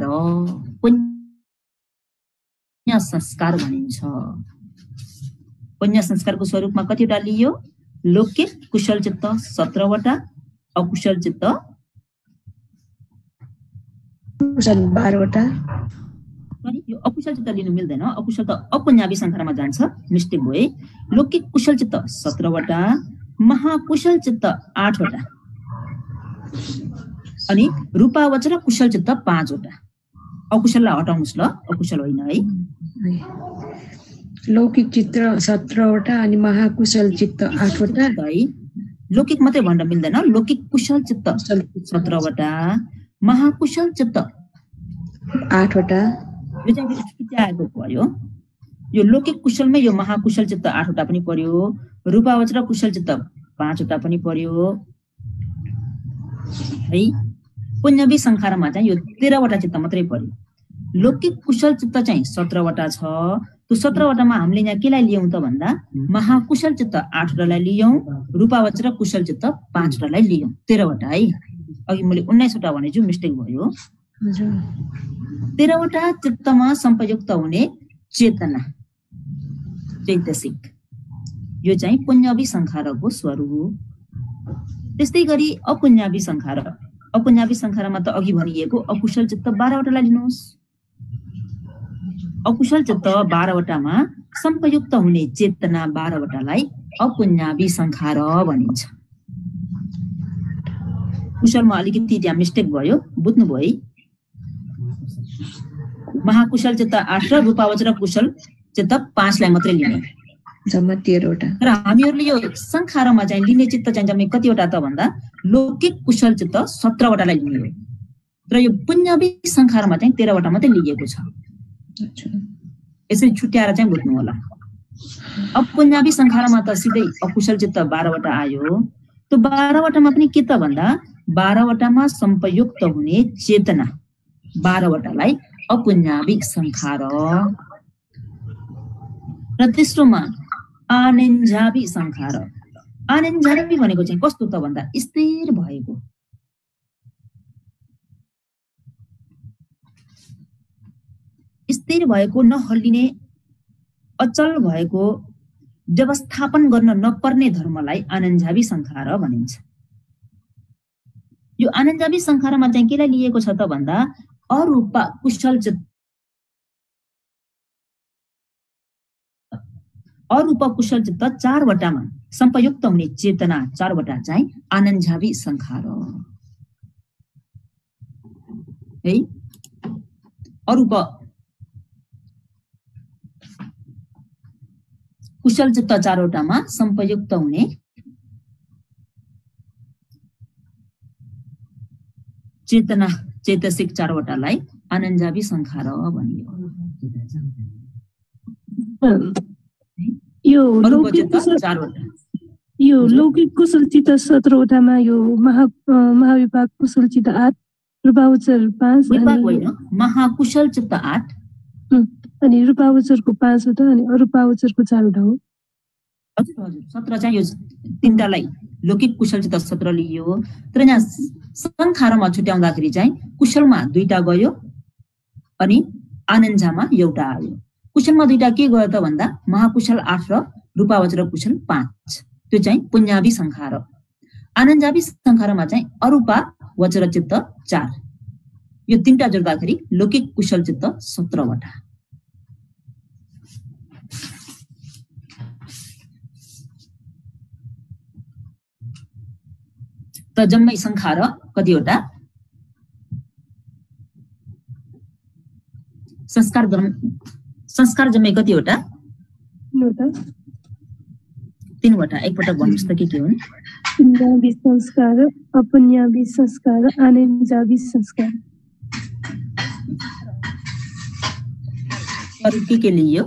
पुण्य संस्कार भनिन्छ। पुण्य संस्कारको स्वरूपमा कतिवटा लियो? लौकिक कुशल चित्त सत्रवटा, अकुशल चित्त बाह्रवटा। यो अकुशल चित्त लिनु मिल्दैन, अकुशल त अपुण्यावि संखारमा जान्छ, मिस्टेक भए। लौकिक कुशल चित्त सत्रवटा, महाकुशल चित्त आठवटा, अनि रूपावचर कुशल चित्त पाँचवटा। अकुशललाई हटाउनुहोस् ल, अकुशल होइन है। लौकिक चित्त सत्रवटा अनि महाकुशल चित्त आठवटा है। लौकिक मात्रै भन्न मिल्दैन, लौकिक कुशल चित्त सत्रवटा, महाकुशल चित्त आठवटा। यो चाहिँ आएको पर्यो। यो लौकिक कुशलमै यो महाकुशल चित्त आठवटा पनि पर्यो, रूपावचर कुशल चित्त पाँचवटा पनि पर्यो है। पुण्यवि संखारमा चाहिँ यो तेह्रवटा चित्त मात्रै पर्यो। लौकिक कुशल चित्त चाहिँ सत्रवटा छ। त्यो सत्रवटामा हामीले यहाँ केलाई लियौँ त भन्दा महाकुशल चित्त आठवटालाई लियौँ, रूपावचर कुशल चित्त पाँचवटालाई लियौँ, तेह्रवटा है। अघि मैले उन्नाइसवटा भनेछु, मिस्टेक भयो। तेह्रवटा चित्तमा संपयुक्त हुने चेतना चैतसिक, यो चाहिँ पुण्यवि संखारको स्वरूप। त्यस्तै गरी अपुण्यावि संखार, अपुण्यावि संखारमा त अघि भनिएको अकुशल चित्त बाह्रवटालाई लिनुहोस्। अकुशल चित्त बाह्रवटामा सम्पयुक्त हुने चेतना बाह्रवटालाई अपुन्यावी संखार भनिन्छ। कुशलमा अलिकति त्यहाँ मिस्टेक भयो, बुझ्नुभयो है। महाकुशल चित्त आठ र रूपावचर कुशल चित्त पाँचलाई मात्रै लिने, जम्मा तेह्रवटा। र हामीहरूले यो संखारमा चाहिँ लिने चित्त चाहिँ जम्मै कतिवटा त भन्दा लौकिक कुशल चित्त सत्रवटालाई लिने हो, र यो पुण्यवी संखारमा चाहिँ तेह्रवटा मात्रै लिएको छ। यसरी छुट्याएर चाहिँ बुझ्नु होला। अब पुण्यवी संखारमा त सिधै अकुशल चित्त बाह्रवटा आयो। त्यो बाह्रवटामा पनि के त भन्दा बाह्रवटामा सम्पयुक्त हुने चेतना बाह्रवटालाई अपुन्यावी संखार, र तेस्रोमा आनेन्जावी संखार। आनेन्जावी भनेको चाहिँ कस्तो त भन्दा स्थिर भएको, स्थिर भएको नहल्लिने अचल भएको व्यवस्थापन गर्न नपर्ने धर्मलाई आनन्जावी संखार भनिन्छ। यो आनन्जावी संखारमा चाहिँ केलाई लिएको छ त भन्दा अरूप कुशल चित्त अरूप कुशल चित्त चारवटामा सम्पयुक्त हुने चेतना चारवटा चाहिँ आनन्जावी संखार है। अरूप कुशल चित्त चारवटामा सम्पयुक्त हुने चेतना चेतसिक चारवटालाई आनन्जावी संखार भनियो। यो लौकिक कुशल यो लौकिक कुशल चित्त सत्रवटामा यो महा महाविभाग कुशल चित्त आठ, रूपावचर पाँच, महाकुशल चित्त आठ अनि रूपावचरको पाँचवटा अनि अरूपावचरको चारवटा हो। हजुर हजुर सत्र चाहिँ यो तिनटालाई लौकिक कुशल चित्त सत्र लिइयो। तर यहाँ संखारमा छुट्याउँदाखेरि चाहिँ कुशलमा दुईटा गयो अनि आनन्जामा एउटा आयो। कुशलमा दुईटा के गयो त भन्दा महाकुशल आठ र रूपावचर कुशल पाँच, त्यो चाहिँ पुण्यवी संखार। आनन्जावी संखारमा चाहिँ अरूपा वचर चित्त चार, यो तीनटा जोड्दाखेरि लौकिक कुशल चित्त सत्रवटा। त जम्मै संखार कतिवटा? संस्कार संस्कार जम्मै कतिवटा? तीनवटा। एकपटक भन्नुहोस् त के के हुन्? पुण्यवी संस्कार, अपुण्यवी संस्कार, आनन्जावी संस्कार। अरु के के लियो?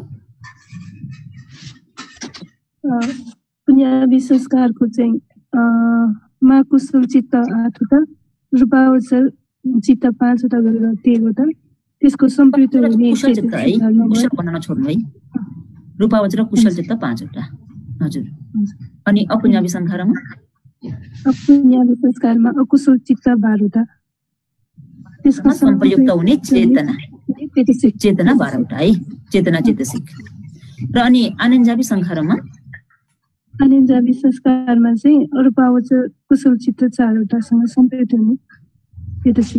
पुण्यवी संस्कारको चाहिँ महाकुशल चित्त आठवटा, रूपावचर चित्त पाँचवटा गरेर तेह्रवटा। त्यसको सम्पयुक्त हुने कुशल चित्त है, कुशल भन्न छोड्नु है। रूपावचर कुशल चित्त पाँचवटा। हजुर। अनि अपुण्यवी संस्कारमा? अपुण्यवी संस्कारमा अकुशल चित्त बाह्रवटा। त्यसको सम्पयुक्त हुने चेतना चेतना बाह्रवटा है, चेतना चेतसिक। र अनि आनन्जावी संस्कारमा? आनन्जावी संस्कारमा चाहिँ रूपावचर कुशल चित्त चारवटासँग सम्पयुक्त हुने चेतसिक।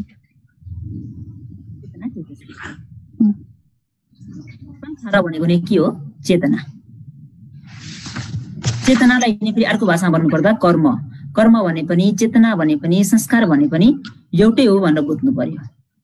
संस्कार भनेको नै के हो? चेतना। चेतनालाई फेरि अर्को भाषामा भन्नुपर्दा कर्म। कर्म भने पनि चेतना भने पनि संस्कार भने पनि एउटै हो भनेर बुझ्नु पर्यो।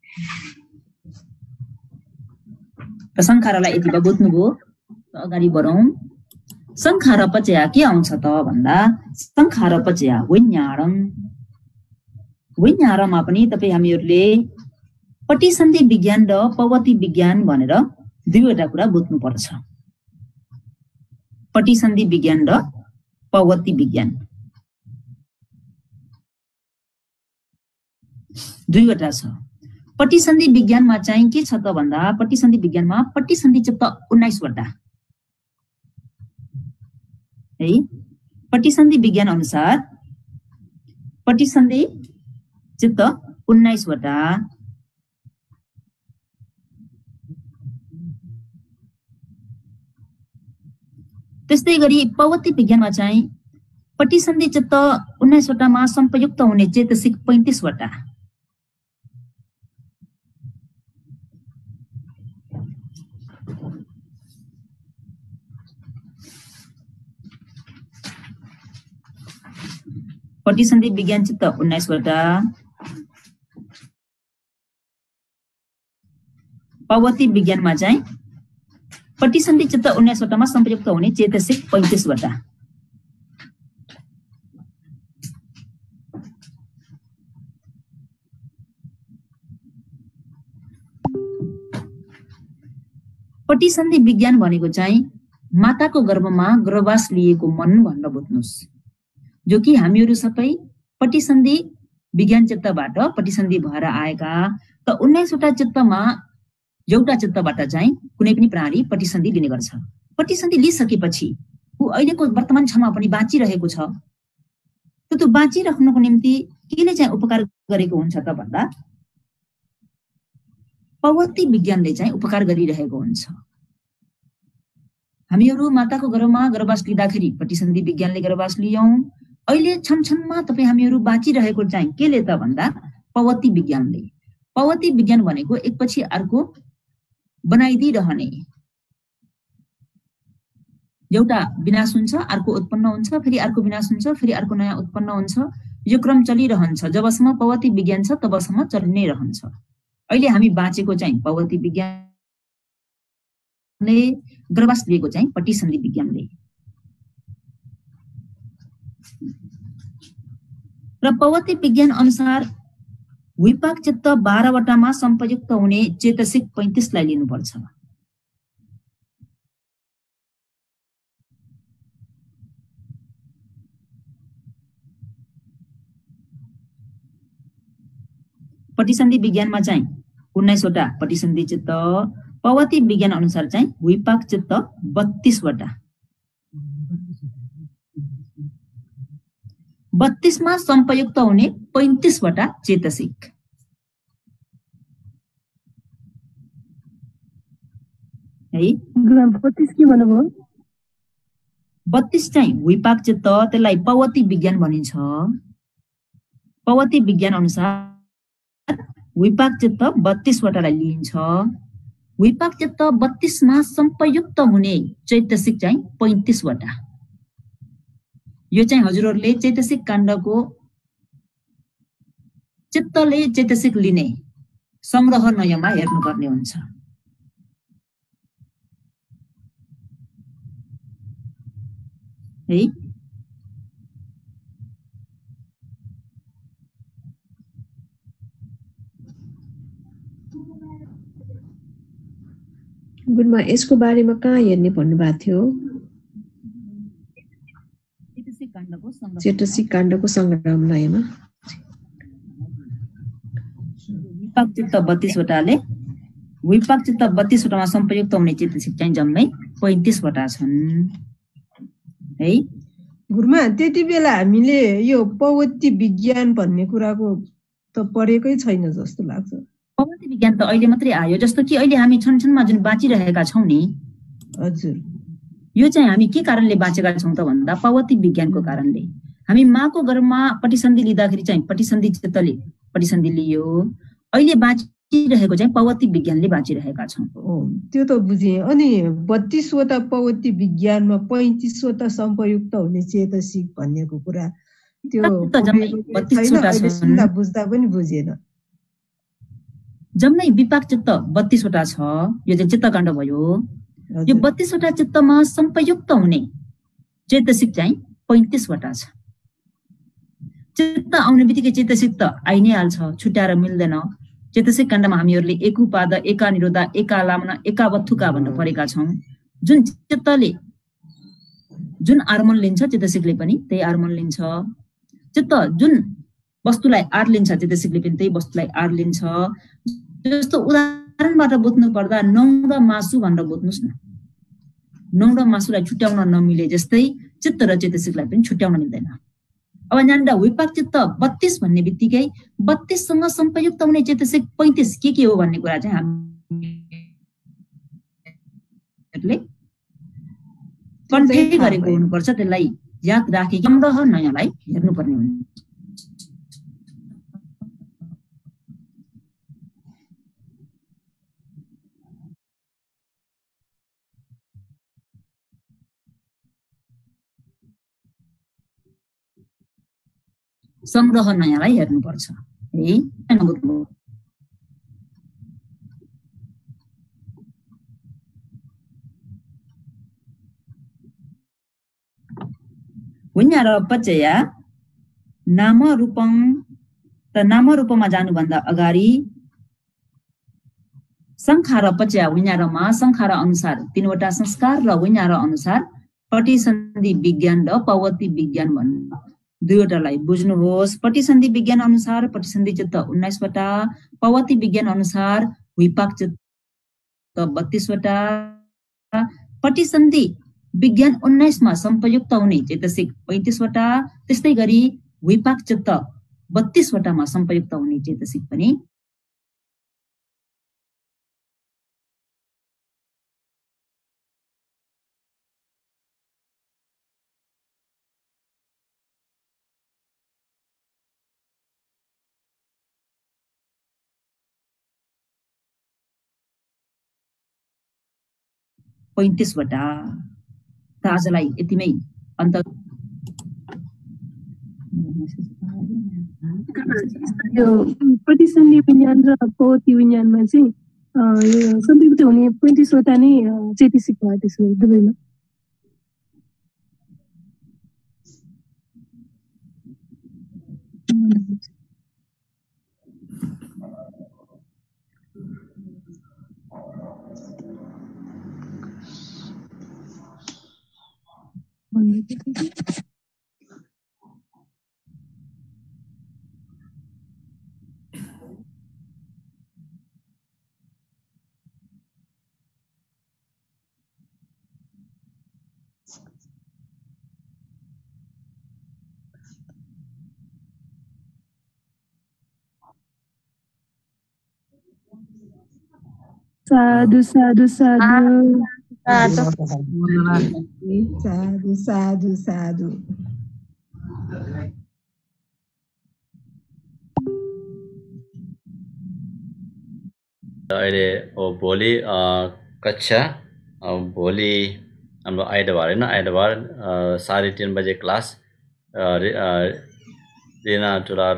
र संस्कारलाई यति बुझ्नुभयो, अगाडि बढौँ। संखार पचया के आउँछ त भन्दा संखार पचया वैन्यारम। वैन्यारमा पनि तपाईँ हामीहरूले पटिसन्धि विज्ञान र पवती विज्ञान भनेर दुईवटा कुरा बुझ्नुपर्छ। पटिसन्धि विज्ञान र पवती विज्ञान दुईवटा छ। पटिसन्धि विज्ञानमा चाहिँ के छ त भन्दा पटिसन्धि विज्ञानमा पटिसन्धि चित्त उन्नाइसवटा है। पटिसन्धि विज्ञान अनुसार पटिसन्धि चित्त उन्नाइसवटा, त्यस्तै गरी पवती विज्ञानमा चाहिँ पटिसन्धि चित्त उन्नाइसवटामा सम्पयुक्त हुने चेतसिक पैंतिसवटा। पटिसन्धि विज्ञान चित्त उन्नाइसवटा, पवती विज्ञानमा चाहिँ पटिसन्धि चित्त उन्नाइसवटामा संप्रयुक्त हुने चेतसिक पैंतिसवटा। पटिसन्धि विज्ञान भनेको चाहिँ माताको गर्भमा गर्भवास लिएको मन भनेर बुझ्नुस्, जो कि हामीहरू सबै पटिसन्धि विज्ञान चित्तबाट पटिसन्धि भएर आएका। त उन्नाइसवटा चित्तमा एउटा चित्तबाट चाहिँ कुनै पनि प्राणी पटिसन्धि लिने गर्छ। पटिसन्धि लिइसकेपछि ऊ अहिलेको वर्तमान क्षणमा पनि बाँचिरहेको छ। त त्यो बाँचिराख्नुको निम्ति केले चाहिँ उपकार गरेको हुन्छ त भन्दा पवती विज्ञानले चाहिँ उपकार गरिरहेको हुन्छ। हामीहरू माताको गर्भमा गर्भवास लिँदाखेरि पटिसन्धि विज्ञानले गर्भवास लियौं। अहिले क्षण क्षणमा तपाईँ हामीहरू बाँचिरहेको चाहिँ केले त भन्दा पवती विज्ञानले। पवती विज्ञान भनेको एकपछि अर्को बनाइदिइरहने, एउटा विनाश हुन्छ अर्को उत्पन्न हुन्छ, फेरि अर्को विनाश हुन्छ फेरि अर्को नयाँ उत्पन्न हुन्छ। यो क्रम चलिरहन्छ। जबसम्म पवती विज्ञान छ तबसम्म चलि नै रहन्छ। अहिले हामी बाँचेको चाहिँ पवती विज्ञानले, गर्भवास लिएको चाहिँ पटिसन्धि विज्ञानले। र पवती विज्ञान अनुसार विपाक चित्त बाह्रवटामा संप्रयुक्त हुने चेतसिक पैंतिसलाई लिनुपर्छ। पटिसन्धि विज्ञानमा चाहिँ उन्नाइसवटा पटिसन्धि चित्त, पवती विज्ञान अनुसार चाहिँ विपाक चित्त बत्तीसवटा। बत्तीसमा संप्रयुक्त हुने पैंतिसवटा चेतसिक। है बत्तीस के भन्नुभयो? बत्तीस चाहिँ विपाक चित्त, त्यसलाई पवती विज्ञान भनिन्छ। पवती विज्ञान अनुसार विपाक चित्त बत्तीसवटालाई लिइन्छ। विपाक चित्त बत्तीसमा संप्रयुक्त हुने चैतसिक चाहिँ पैंतिसवटा। यो चाहिँ हजुरहरूले चैतसिक काण्डको चित्तले चैतसिक लिने संग्रह नयमा हेर्नुपर्ने हुन्छ। है गुरुमा यसको बारेमा कहाँ हेर्ने भन्नुभएको थियो? चेतसिक काण्डको संग्रहालयमा। विपाक चित्त बत्तीसवटाले विपाक चित्त बत्तीसवटामा संप्रयुक्त हुने चेतसिक चाहिँ जम्मै पैंतिसवटा छन्। है गुरुमा त्यति बेला हामीले यो पवती विज्ञान भन्ने कुराको त पढेकै छैन जस्तो लाग्छ। पवती विज्ञान त अहिले मात्रै आयो। जस्तो कि अहिले हामी क्षण क्षणमा जुन बाँचिरहेका छौँ नि, हजुर, यो चाहिँ हामी के कारणले बाँचेका छौँ त भन्दा पवती विज्ञानको कारणले। हामी माको गर्भमा पटिसन्धि लिँदाखेरि चाहिँ पटिसन्धि चित्तले पटिसन्धि लियो। अहिले बाँचिरहेको चाहिँ पवती विज्ञानले बाँचिरहेका छौँ। त्यो त बुझेँ। अनि बत्तीसवटा पवती विज्ञानमा पैंतिसवटा संप्रयुक्त हुने चेतसिक भन्नेको कुरा त्यो बुझ्दा पनि बुझेन। जम्मै विपाक चित्त बत्तीसवटा छ। यो चाहिँ चित्तकाण्ड भयो। यो बत्तीसवटा चित्तमा संप्रयुक्त हुने चेतसिक चाहिँ पैंतिसवटा छ। चित्त आउने बित्तिकै चेतसिक त आइ नै हाल्छ, छुट्याएर मिल्दैन। चेतसिक काण्डमा हामीहरूले एकुपाद, एका निरोधा, एका लामना, एका वत्थुका भनेर पढेका छौँ। जुन चित्तले जुन आर्मन लिन्छ चेतसिकले पनि त्यही आर्मन लिन्छ। चित्त जुन वस्तुलाई आर लिन्छ चेतसिकले पनि त्यही वस्तुलाई आर लिन्छ। जस्तो उदाहरणबाट बुझ्नु पर्दा नौ र मासु भनेर बुझ्नुस् न। नौ र मासुलाई छुट्याउन नमिले जस्तै चित्त र चेतसिकलाई पनि छुट्याउन मिल्दैन। अब यहाँनिर विपाक चित्त बत्तीस भन्ने बित्तिकै बत्तीससँग संप्रयुक्त हुने चेतसिक पैंतिस के के हो भन्ने कुरा चाहिँ हामीले कन्ठे गरेको हुनुपर्छ। त्यसलाई याद राखी संग्रह नयाँलाई हेर्नुपर्ने हुन्छ। संग्रह नयाँलाई हेर्नुपर्छ है। विन्या र पचया नाम रूपङ त नाम रूपमा जानुभन्दा अगाडि संख्या र पचया विन्यारमा संख्या र अनुसार तीनवटा संस्कार र विन्या र अनुसार पटिसन्धि विज्ञान र पवती विज्ञान भन्नु दुईवटालाई बुझ्नुहोस्। पटिसन्धि विज्ञान अनुसार पटिसन्धि चित्त उन्नाइस वटा, पवती विज्ञान अनुसार विपाक चित्त बत्तीस वटा। पटिसन्धि विज्ञान उन्नाइस मा संपयुक्त हुने चेतसिक पैंतीस वटा, त्यस्तै गरी विपाक चित्त बत्तीस वटामा संपयुक्त हुने चेतसिक पनि पैंतीस वटा। आजलाई यतिमै अन्त यो प्रतिसन्धि विज्ञान र पवती विज्ञानमा चाहिँ यो संयुक्त हुने पैंतीस वटा नै चेतसिक भयो त्यसमा दुवैमा। साधु साधु साधु साधु साधु साधु। अहिले भोलि कक्षा भोलि हाम्रो आइतबार होइन आइतबार साढे तीन बजे क्लास रिना टुलार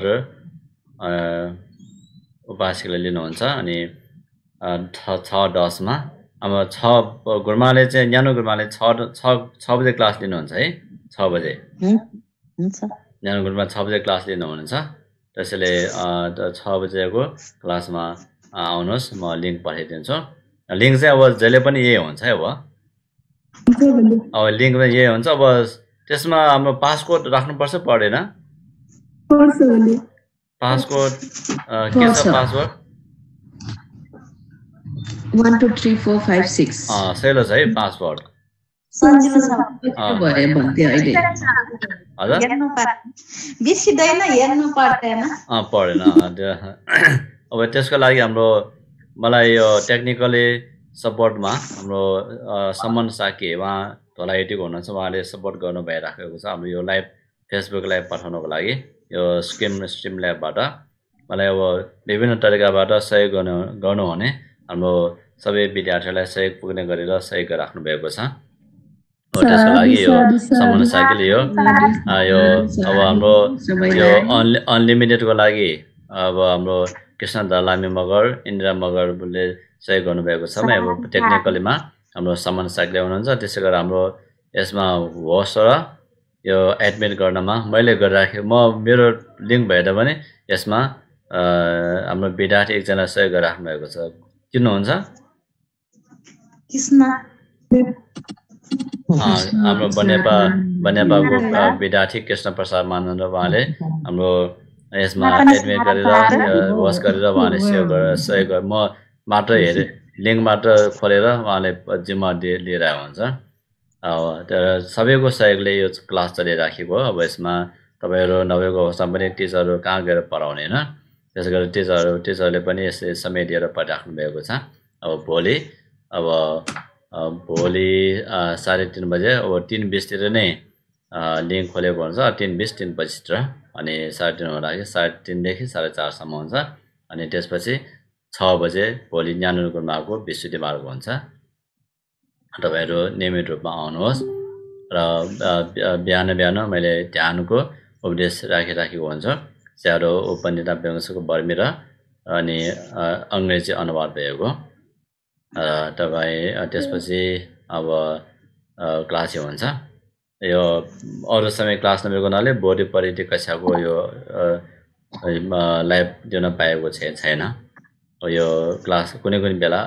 उपासिकले लिनुहुन्छ अनि छ दसमा अब छ गुरुमाले चाहिँ न्यानो गुरुमाले छ छ बजे क्लास लिनुहुन्छ है छ बजे न्यानो गुरुमा छ बजे क्लास लिनुहुनेछ। त्यसैले छ बजेको क्लासमा आउनुहोस्, म लिङ्क पठाइदिन्छु। लिङ्क चाहिँ अब जहिले पनि यही हुन्छ है। अब अब लिङ्क पनि यही हुन्छ। अब त्यसमा हाम्रो पासकोड राख्नुपर्छ पर्दैन? पासकोड के छ password? one two three four five six सैलो छ है पासवर्ड। सजिलो छ भयो भन्थे अहिले हजुर हेर्नु पर्छ बिर्सिदैन हेर्नु पर्दैन अ पर्दैन। अब त्यसको लागि हाम्रो मलाई यो टेक्निकली सपोर्टमा हाम्रो सम्मान साकी उहाँ धोलाइटीको हुनुहुन्छ, उहाँले सपोर्ट गर्नु भइराखेको छ हाम्रो यो लाइभ फेसबुक लाइभ पठाउनको लागि यो स्क्रिम स्ट्रिम ल्याबबाट मलाई अब विभिन्न तरिकाबाट सहयोग गर्नु गर्नुहुने हाम्रो सबै विद्यार्थीहरूलाई सहयोग पुग्ने गरेर सहयोग राख्नु भएको छ। त्यसको लागि यो सम्मान साकीले यो यो अब हाम्रो यो अनलिमिटेडको लागि अब हाम्रो कृष्ण दलामी मगर इन्दिरा मगरले सहयोग गर्नुभएको छ। अब टेक्निकलीमा हाम्रो सम्मान साकीले हुनुहुन्छ। त्यसै गरेर हाम्रो यसमा होस्ट र यो एडमिट गर्नमा मैले गरिराखेँ म मेरो लिङ्क भएर पनि यसमा हाम्रो विद्यार्थी एकजना सहयोग गरिराख्नु भएको छ। चिन्नुहुन्छ? कृष्ण हाम्रो बनेपा बनेपाको विद्यार्थी कृष्ण प्रसाद मानन्द उहाँले हाम्रो यसमा एडमिट गरेर होस्ट गरेर उहाँले सहयोग गरेर सहयोग गरेर म मात्र हेरेँ लिङ्क मात्र खोलेर उहाँले जिम्मा लिएर हुन्छ। अब तर सबैको सहयोगले यो क्लास चलिराखेको हो। अब यसमा तपाईँहरू नभएको अवस्थामा पनि टिचरहरू कहाँ गएर पढाउने होइन, त्यसै गरी टिचरहरू टिचरले पनि यसले समय दिएर पढाइराख्नु भएको छ। अब भोलि अब भोलि साढे तिन बजे अब तिन बिसतिर नै लिङ्क खोलेको हुन्छ। तिन बिस तिन पच्चिसतिर अनि साढे तिन हुँदाखेरि साढे तिनदेखि साढे चारसम्म हुन्छ। अनि त्यसपछि छ बजे भोलि न्यानो गुरुमाको विश्वविद्यालयको हुन्छ। तपाईँहरू नियमित रूपमा आउनुहोस् र बिहान बिहान मैले ध्यानको उपदेश राखिराखेको हुन्छ स्याडो उपनिषद व्यङ्गको बर्मी र अनि अङ्ग्रेजी अनुवाद भएको तपाईँ त्यसपछि अब क्लास हुन्छ यो अरू समय क्लास नभएको हुनाले भोलि परेटी कक्षाको यो लाइभ दिन पाएको छैन यो क्लास कुनै कुनै बेला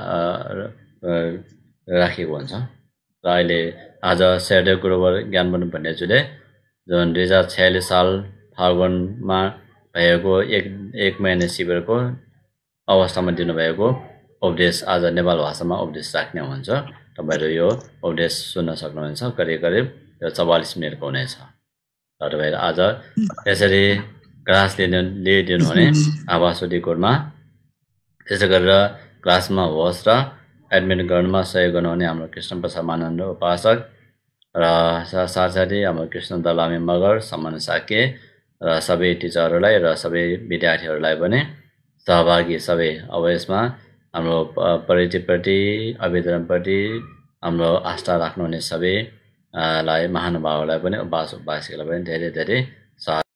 राखेको हुन्छ र अहिले आज स्याडो ग्लोबल ज्ञान बन्नु भन्ने जुले जुन दुई हजार छयालिस साल फागुनमा भएको एक एक महिना शिविरको अवस्थामा दिनुभएको उपदेश आज नेपाल भाषामा उपदेश राख्ने हुन्छ तपाईहरु यो उपदेश सुन्न सक्नुहुन्छ करिब करिब यो चौवालीस मिनेटको हुनेछ र तपाईहरु आज यसरी क्लास लिनु लिइदिनु हुने आवासोडी कोडमा त्यसै गरेर क्लासमा होस्ट र एडमिन गर्नमा सहयोग गर्नुहुने हाम्रो कृष्ण प्रसाद मानन्द उपासक र साथसाथै हाम्रो कृष्ण दलामी मगर सम्मान साके र सबै टिचरहरूलाई र सबै विद्यार्थीहरूलाई पनि सहभागी सबै अब यसमा हाम्रो परिचयप्रति आवेदनप्रति हाम्रो आस्था राख्नुहुने सबैलाई महानुभावहरूलाई पनि उपासक उपासिकालाई पनि धेरै धेरै